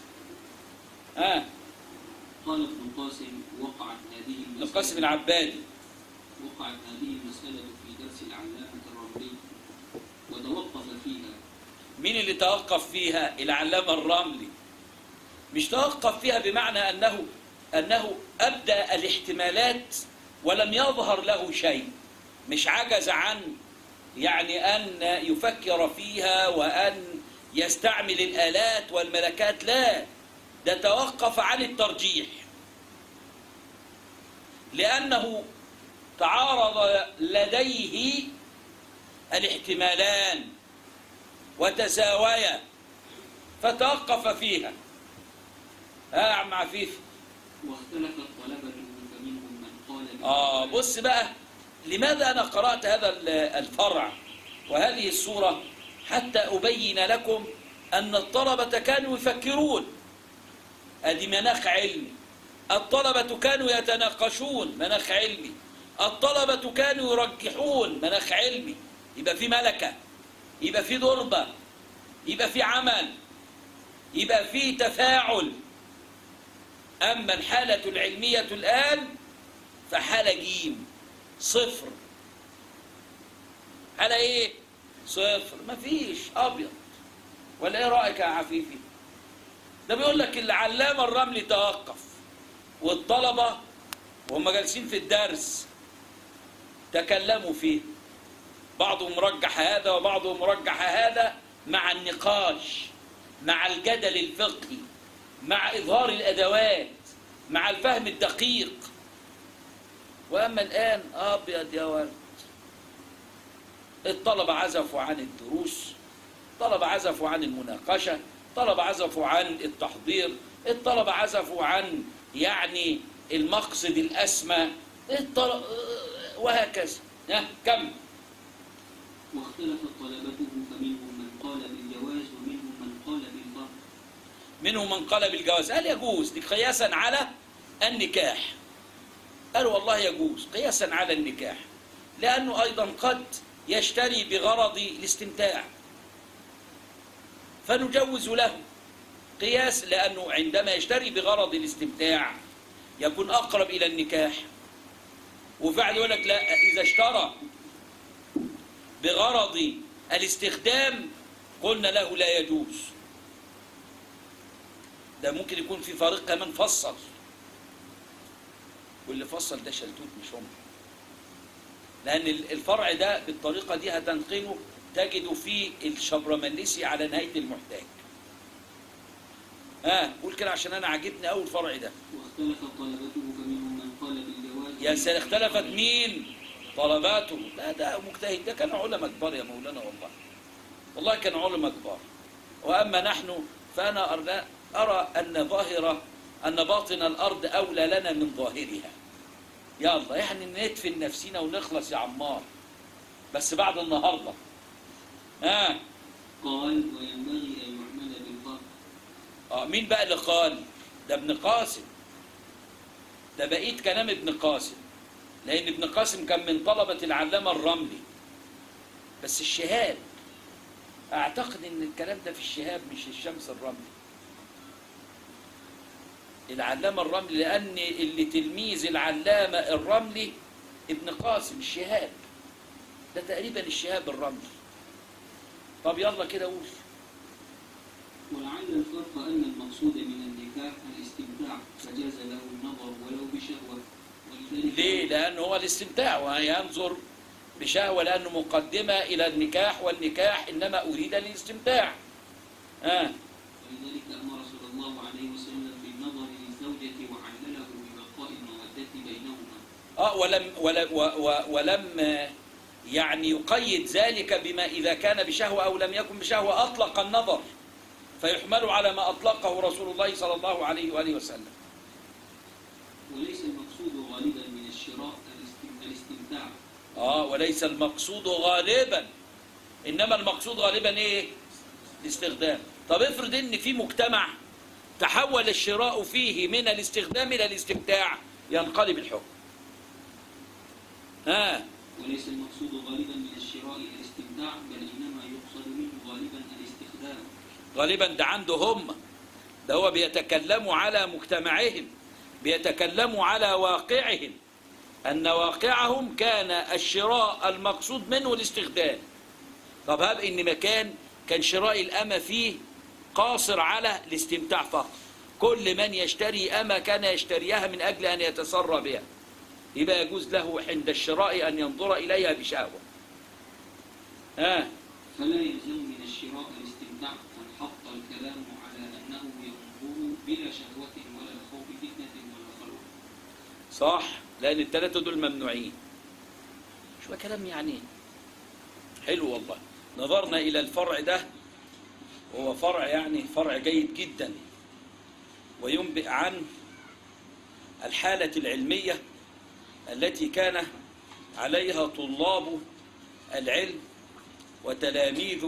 قال ابن القاسم وقعت هذه ابن القاسم العبادي وقعت هذه المسألة في درس العلامة الرملي وتوقف فيها. مين اللي توقف فيها؟ العلامة الرملي. مش توقف فيها بمعنى أنه أبدى الاحتمالات ولم يظهر له شيء، مش عجز عن أن يفكر فيها وأن يستعمل الآلات والملكات، لا، ده توقف عن الترجيح لأنه تعارض لديه الاحتمالان وتساويا فتوقف فيها. يا عم عفيف. واختلف الطلبة فمنهم من قال بص بقى، لماذا أنا قرأت هذا الفرع وهذه السورة؟ حتى أبين لكم أن الطلبة كانوا يفكرون، هذه مناخ علمي. الطلبة كانوا يتناقشون، مناخ علمي. الطلبة كانوا يرجحون، مناخ علمي. يبقى في ملكة، يبقى في ضربة، يبقى في عمل، يبقى في تفاعل. أما الحالة العلمية الآن فحالة جيم، صفر. حالة إيه؟ صفر، مفيش أبيض. ولا إيه رأيك يا عفيفي؟ ده بيقول لك العلامة الرملي توقف، والطلبة وهم جالسين في الدرس تكلموا فيه، بعضهم رجح هذا وبعضهم رجح هذا، مع النقاش، مع الجدل الفقهي، مع إظهار الأدوات، مع الفهم الدقيق. وأما الآن أبيض يا ولد، الطلبة عزفوا عن الدروس، الطلبة عزفوا عن المناقشة، الطلبة عزفوا عن التحضير، الطلبة عزفوا عن المقصد الأسمى، وهكذا. كم؟ واختلف طلبته فمنهم من قال بالجواز ومنهم من قال بالفرق. منهم من قال بالجواز، هل يجوز قياسا على النكاح؟ قالوا والله يجوز قياسا على النكاح، لأنه أيضا قد يشتري بغرض الاستمتاع، فنجوز له قياس، لأنه عندما يشتري بغرض الاستمتاع يكون أقرب إلى النكاح. وفعل يقول لك لا، إذا اشترى بغرض الاستخدام قلنا له لا يجوز. ده ممكن يكون في فريق كمان فصل، واللي فصل ده شلتوت مش هم، لأن الفرع ده بالطريقة دي هتنقله تجد فيه الشبرمنسي على نهاية المحتاج. قول كده عشان أنا عاجبني أول فرع ده. واختلف طلبته فمنهم من قال بالجواز. يا سيدي اختلفت مين؟ طلباته. لا ده مجتهد، ده كانوا علماء كبار يا مولانا والله. والله كانوا علماء كبار. وأما نحن فأنا أرى أن باطن الأرض أولى لنا من ظاهرها. يلا يعني ندفن نفسنا ونخلص يا عمار، بس بعد النهارده. قال وينبغي أن يعمل بالفرق. مين بقى اللي قال؟ ده ابن قاسم. ده بقيت كلام ابن قاسم، لأن ابن قاسم كان من طلبة العلامة الرملي. بس الشهاب أعتقد إن الكلام ده في الشهاب مش الشمس الرملي. العلامة الرملي، لأن اللي تلميذ العلامة الرملي ابن قاسم الشهاب، ده تقريبا الشهاب الرملي. طب يلا كده قول. ولعل الفرق أن المقصود من النكاح الاستمتاع فجاز له النظر ولو بشهوة. ليه؟ لأنه هو الاستمتاع وينظر بشهوة، لأنه مقدمة إلى النكاح، والنكاح إنما أريد الاستمتاع. ولذلك أمر صلى الله عليه وسلم بالنظر للزوجة وعلله ببقاء المودة بينهما. ولم يعني يقيد ذلك بما إذا كان بشهوة أو لم يكن بشهوة، أطلق النظر فيحمل على ما أطلقه رسول الله صلى الله عليه وآله وسلم. وليس المقصود غالبا من الشراء الاستمتاع. وليس المقصود غالبا، إنما المقصود غالبا إيه؟ الاستخدام. طب افرض إن في مجتمع تحول الشراء فيه من الاستخدام إلى الاستمتاع، ينقلب الحكم. وليس المقصود غالبا من الشراء الاستمتاع، بل إنما يقصد منه غالبا الاستخدام. غالبا ده عندهم، ده هو بيتكلموا على مجتمعهم، بيتكلموا على واقعهم، أن واقعهم كان الشراء المقصود منه الاستخدام. طب هب إن مكان كان شراء الأمة فيه قاصر على الاستمتاع فقط، كل من يشتري أمة كان يشتريها من أجل أن يتسرى بها، يبقى يجوز له عند الشراء أن ينظر إليها بشهوة. فلا يلزم من الشراء الاستمتاع، فانحط الكلام على أنه ينظر بلا شهوة ولا خوف فتنة ولا خلوة. صح، لأن الثلاثة دول ممنوعين. شو كلام يعني حلو والله. نظرنا إلى الفرع ده، وهو فرع يعني فرع جيد جدا، وينبئ عن الحالة العلمية التي كان عليها طلاب العلم وتلاميذ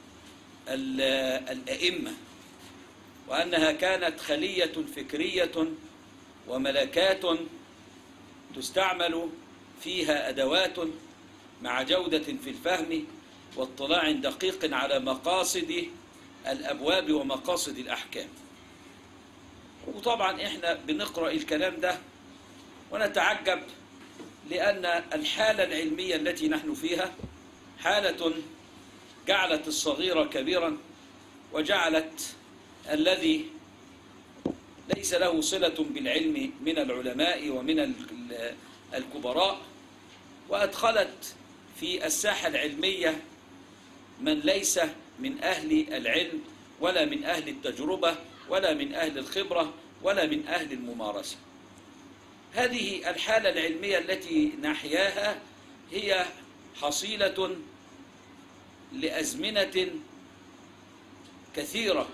الأئمة، وأنها كانت خلية فكرية وملكات تستعمل فيها أدوات مع جودة في الفهم واطلاع دقيق على مقاصد الأبواب ومقاصد الأحكام. وطبعا إحنا بنقرأ الكلام ده ونتعجب، لأن الحالة العلمية التي نحن فيها حالة جعلت الصغير كبيرا، وجعلت الذي ليس له صلة بالعلم من العلماء ومن الكبراء، وأدخلت في الساحة العلمية من ليس من أهل العلم ولا من أهل التجربة ولا من أهل الخبرة ولا من أهل الممارسة. هذه الحالة العلمية التي نحياها هي حصيلة لأزمنة كثيرة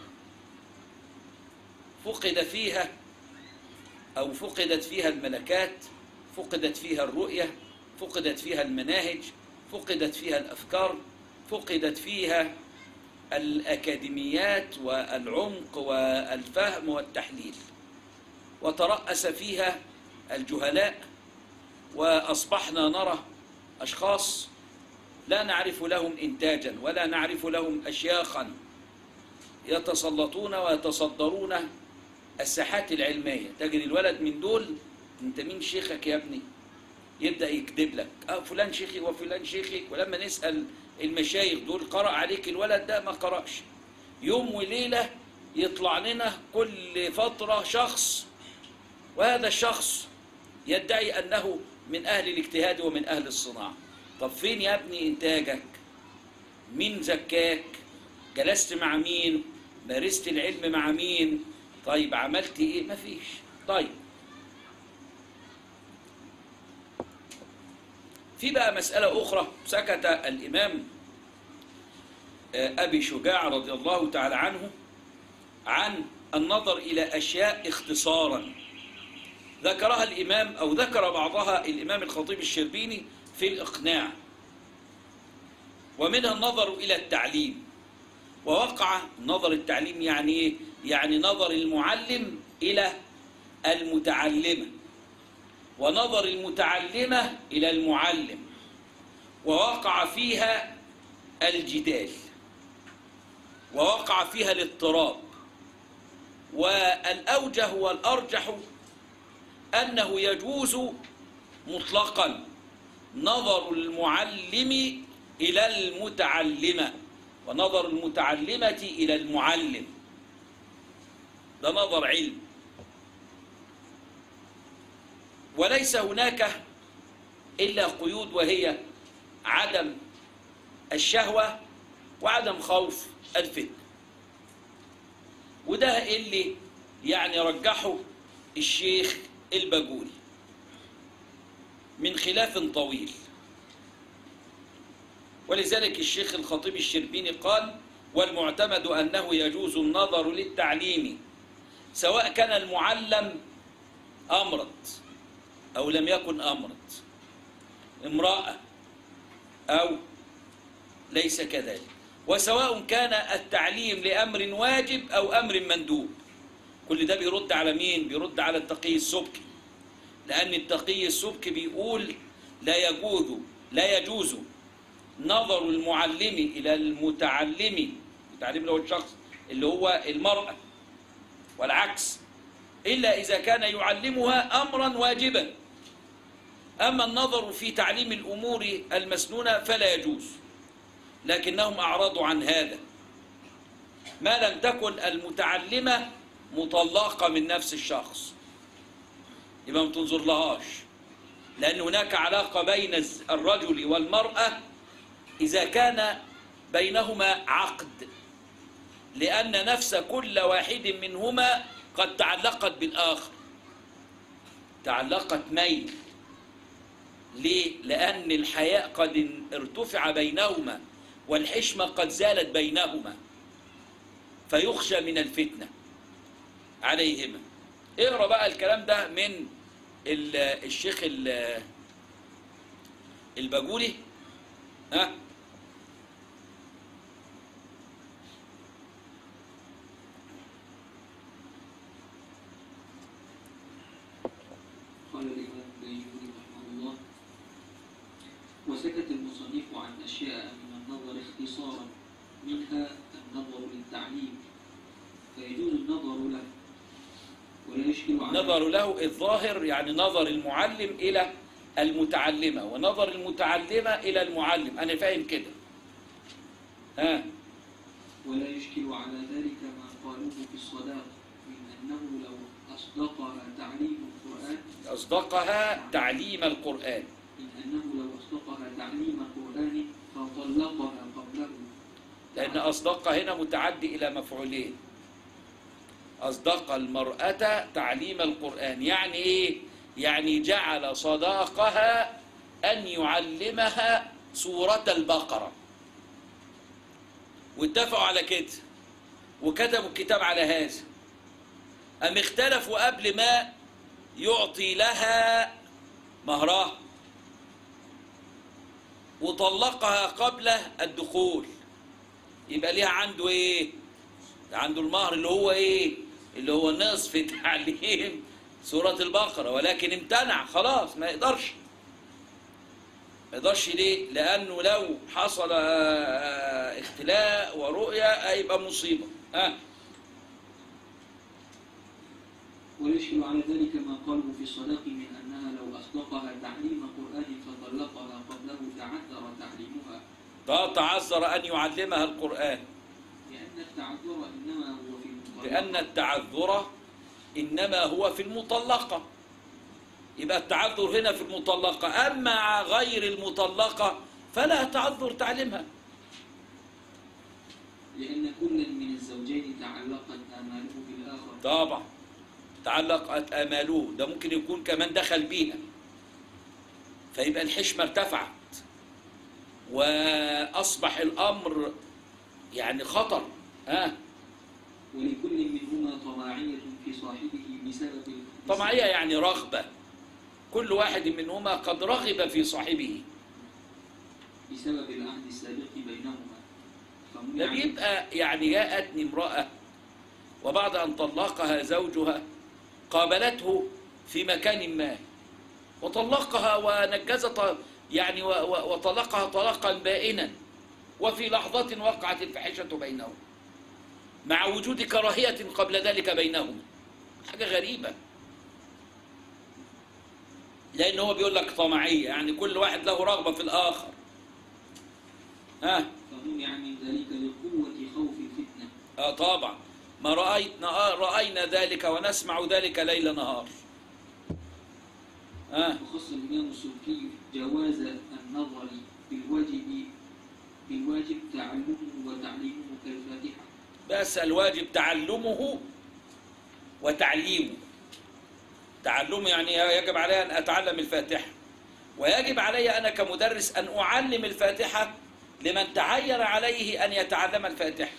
فقدت فيها الملكات، فقدت فيها الرؤية، فقدت فيها المناهج، فقدت فيها الأفكار، فقدت فيها الأكاديميات والعمق والفهم والتحليل، وترأس فيها الجهلاء، وأصبحنا نرى أشخاص لا نعرف لهم إنتاجا ولا نعرف لهم أشياخا يتسلطون ويتصدرون الساحات العلمية. تجد الولد من دول، أنت مين شيخك يا ابني؟ يبدأ يكذب لك، فلان شيخي وفلان شيخي. ولما نسأل المشايخ دول قرأ عليك الولد ده؟ ما قرأش. يوم وليلة يطلع لنا كل فترة شخص، وهذا الشخص يدعي أنه من أهل الاجتهاد ومن أهل الصناعة. طب فين يا ابني إنتاجك؟ مين زكاك؟ جلست مع مين؟ مارست العلم مع مين؟ طيب عملت ايه؟ مفيش. طيب في بقى مسألة أخرى. سكت الإمام أبي شجاع رضي الله تعالى عنه عن النظر إلى أشياء اختصارا ذكرها الإمام أو ذكر بعضها الإمام الخطيب الشربيني في الإقناع، ومنها النظر إلى التعليم. ووقع نظر التعليم يعني إيه؟ يعني نظر المعلم إلى المتعلمة، ونظر المتعلمة إلى المعلم، ووقع فيها الجدال، ووقع فيها الاضطراب. والأوجه والأرجح أنه يجوز مطلقا نظر المعلم إلى المتعلمة، ونظر المتعلمة إلى المعلم. ده نظر علم، وليس هناك إلا قيود، وهي عدم الشهوة وعدم خوف الفتنة. وده اللي يعني رجحه الشيخ الباجوري من خلاف طويل. ولذلك الشيخ الخطيب الشربيني قال: والمعتمد أنه يجوز النظر للتعليم سواء كان المعلم أمرض أو لم يكن أمرض، امرأة أو ليس كذلك، وسواء كان التعليم لأمر واجب أو أمر مندوب. كل ده بيرد على مين؟ بيرد على التقي السبكي، لأن التقي السبكي بيقول لا يجوز نظر المعلم إلى المتعلم، المتعلم اللي هو الشخص اللي هو المرأة والعكس، إلا إذا كان يعلمها أمرا واجبا. أما النظر في تعليم الأمور المسنونة فلا يجوز، لكنهم أعرضوا عن هذا ما لم تكن المتعلمة مطلقة من نفس الشخص، يبقى ما تنظر لهاش، لأن هناك علاقة بين الرجل والمرأة إذا كان بينهما عقد، لأن نفس كل واحد منهما قد تعلقت بالآخر، تعلقت ميل. ليه؟ لأن الحياء قد ارتفع بينهما والحشمة قد زالت بينهما، فيخشى من الفتنة عليهما. اقرأ بقى الكلام ده من الشيخ الباجوري. ها؟ قال الإمام البيجوري رحمه الله: وسكت المصنف عن أشياء من النظر اختصارا، منها النظر للتعليم فيجوز النظر له ولا يشكل على نظر له الظاهر يعني نظر المعلم إلى المتعلمة، ونظر المتعلمة إلى المعلم. أنا فاهم كده. ها؟ ولا يشكل على ذلك ما قالوه في الصداق من أنه لو أصدقها تعليم القرآن، أصدقها تعليم القرآن، من أنه لو أصدقها تعليم القرآن فطلقها قبله، لأن أصدق هنا متعدي إلى مفعولين. أصدق المرأة تعليم القرآن يعني إيه؟ يعني جعل صداقها أن يعلمها سورة البقرة، واتفقوا على كده وكتبوا الكتاب على هذا. أم اختلفوا قبل ما يعطي لها مهرها وطلقها قبل الدخول، يبقى ليها عنده ايه؟ عنده المهر اللي هو ايه؟ اللي هو نصف تعليم سورة البقرة، ولكن امتنع خلاص، ما يقدرش ليه؟ لأنه لو حصل اختلاء ورؤية هيبقى مصيبة. ويشكل على ذلك ما قالوا في الصداق من أنها لو أصدقها تعليم قرآن فطلقها قبله تعذر تعليمها. تعذر أن يعلمها القرآن، لأن التعذر إنما هو في المطلقة. يبقى التعذر هنا في المطلقة، أما غير المطلقة فلا تعذر تعليمها. لأن كلا من الزوجين تعلقت آماله بالآخر. طبعا تعلقت آماله، ده ممكن يكون كمان دخل بيها، فيبقى الحشمة ارتفعت وأصبح الأمر يعني خطر. ولكل منهما طماعية في صاحبه بسبب طماعية يعني رغبة، كل واحد منهما قد رغب في صاحبه بسبب العهد السابق بينهما. ده بيبقى يعني جاءتني امرأة وبعد أن طلقها زوجها قابلته في مكان ما وطلقها ونجز يعني وطلقها طلاقا بائنا، وفي لحظة وقعت الفاحشة بينهم مع وجود كراهية قبل ذلك بينهم. حاجة غريبة، لأن هو بيقول لك طمعية يعني كل واحد له رغبة في الآخر. فهم يعني ذلك لقوة خوف الفتنة. طبعا ما رأينا ذلك ونسمع ذلك ليل نهار. وخص الإمام السلفي جواز النظر بالواجب تعلمه وتعليمه كالفاتحة. بس الواجب تعلمه وتعليمه. تعلمه يعني يجب علي أن أتعلم الفاتحة، ويجب علي أنا كمدرس أن أعلم الفاتحة لمن تعين عليه أن يتعلم الفاتحة.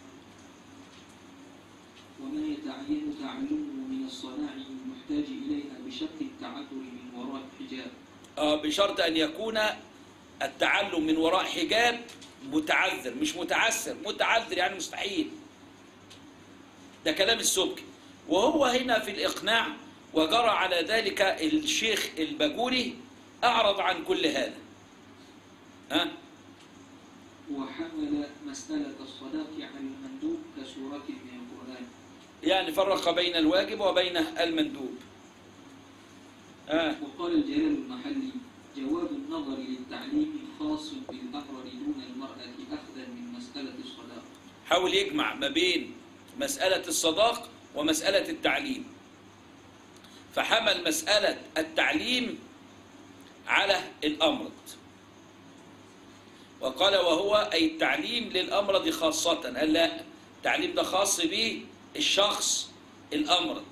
وما يتعين تعلمه من الصناعي المحتاج إليها بشرط التعذر من وراء حجاب. بشرط أن يكون التعلم من وراء حجاب متعذر، مش متعسر. متعذر يعني مستحيل. ده كلام السبكي، وهو هنا في الإقناع وجرى على ذلك الشيخ الباجوري أعرض عن كل هذا. وحمل مسألة الصلاة على المندوب كسورة من القرآن. يعني فرق بين الواجب وبين المندوب. وقال الجلال المحلي جواب النظر للتعليم خاص بالأحرر دون المرأة أخذا من مسألة الصداق. حاول يجمع ما بين مسألة الصداق ومسألة التعليم، فحمل مسألة التعليم على الأمرض وقال وهو أي التعليم للأمرض خاصة. قال لا، التعليم ده خاص به الشخص الأمرض.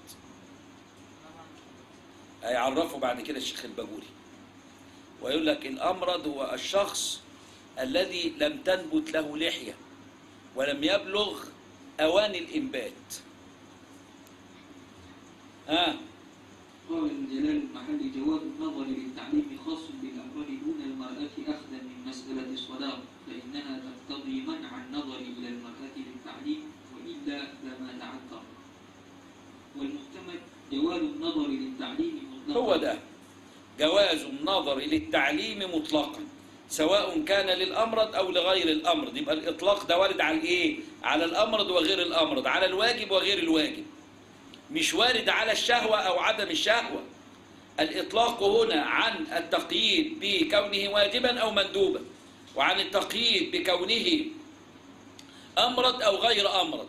هيعرفه بعد كده الشيخ الباجوري ويقول لك الأمرض هو الشخص الذي لم تنبت له لحية ولم يبلغ أوان الإنبات. قال الجلال المحلي جواب النظر للتعليم خاص بالأمرض دون المرأة أخذا من مسألة الصلاة، فإنها تقتضي منع النظر إلى المرأة للتعليم وإلا لما تعذر. والمحتمل جواز النظر للتعليم مطلقا. هو ده جواز النظر للتعليم مطلقا سواء كان للأمرض أو لغير الأمرض. يبقى الإطلاق ده وارد على الإيه؟ على الأمرض وغير الأمرض، على الواجب وغير الواجب، مش وارد على الشهوة أو عدم الشهوة. الإطلاق هنا عن التقييد بكونه واجبا أو مندوبا، وعن التقييد بكونه أمرض أو غير أمرض.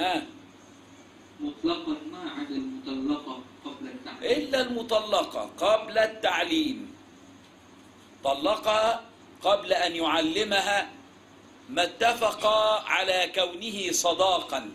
مطلقا ما عدا المطلقة قبل التعليم. إلا المطلقة قبل التعليم، طلقها قبل أن يعلمها ما اتفق على كونه صداقا.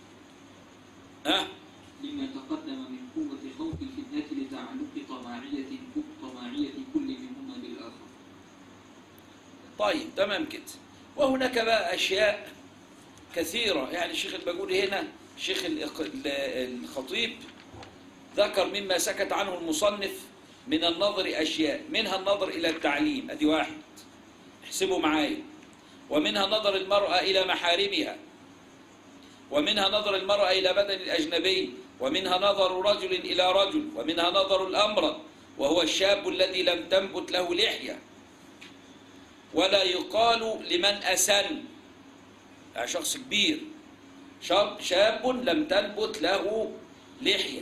لما تقدم من قوة خوف الفتنة لتعلق طماعية كل منهما بالآخر. طيب تمام كده. وهناك بقى أشياء كثيرة، يعني الشيخ الباجوري هنا الشيخ الخطيب ذكر مما سكت عنه المصنف من النظر أشياء، منها النظر إلى التعليم، أدي واحد احسبوا معايا، ومنها نظر المرأة إلى محارمها، ومنها نظر المرأة إلى بدن الأجنبي، ومنها نظر رجل إلى رجل، ومنها نظر الأمرض وهو الشاب الذي لم تنبت له لحية، ولا يقال لمن أسن، يعني شخص كبير، شاب لم تنبت له لحية،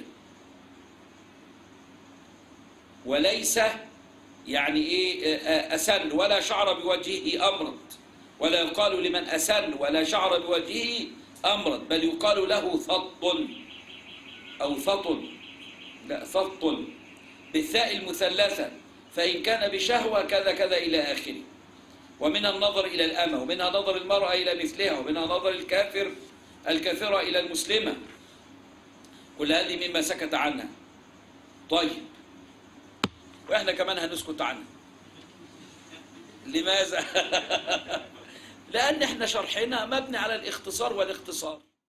وليس يعني إيه أسن ولا شعر بوجهه أمرض، ولا يقال لمن أسن ولا شعر بوجهه أمرض، بل يقال له ثط أو ثط، لا ثط بالثاء المثلثة، فإن كان بشهوة كذا كذا إلى آخره. ومنها النظر إلى الأمة، ومنها نظر المرأة إلى مثلها، ومنها نظر الكافرة إلى المسلمة. كل هذه مما سكت عنها. طيب، وإحنا كمان هنسكت عنها. لماذا؟ لأن إحنا شرحنا مبني على الاختصار والاختصار.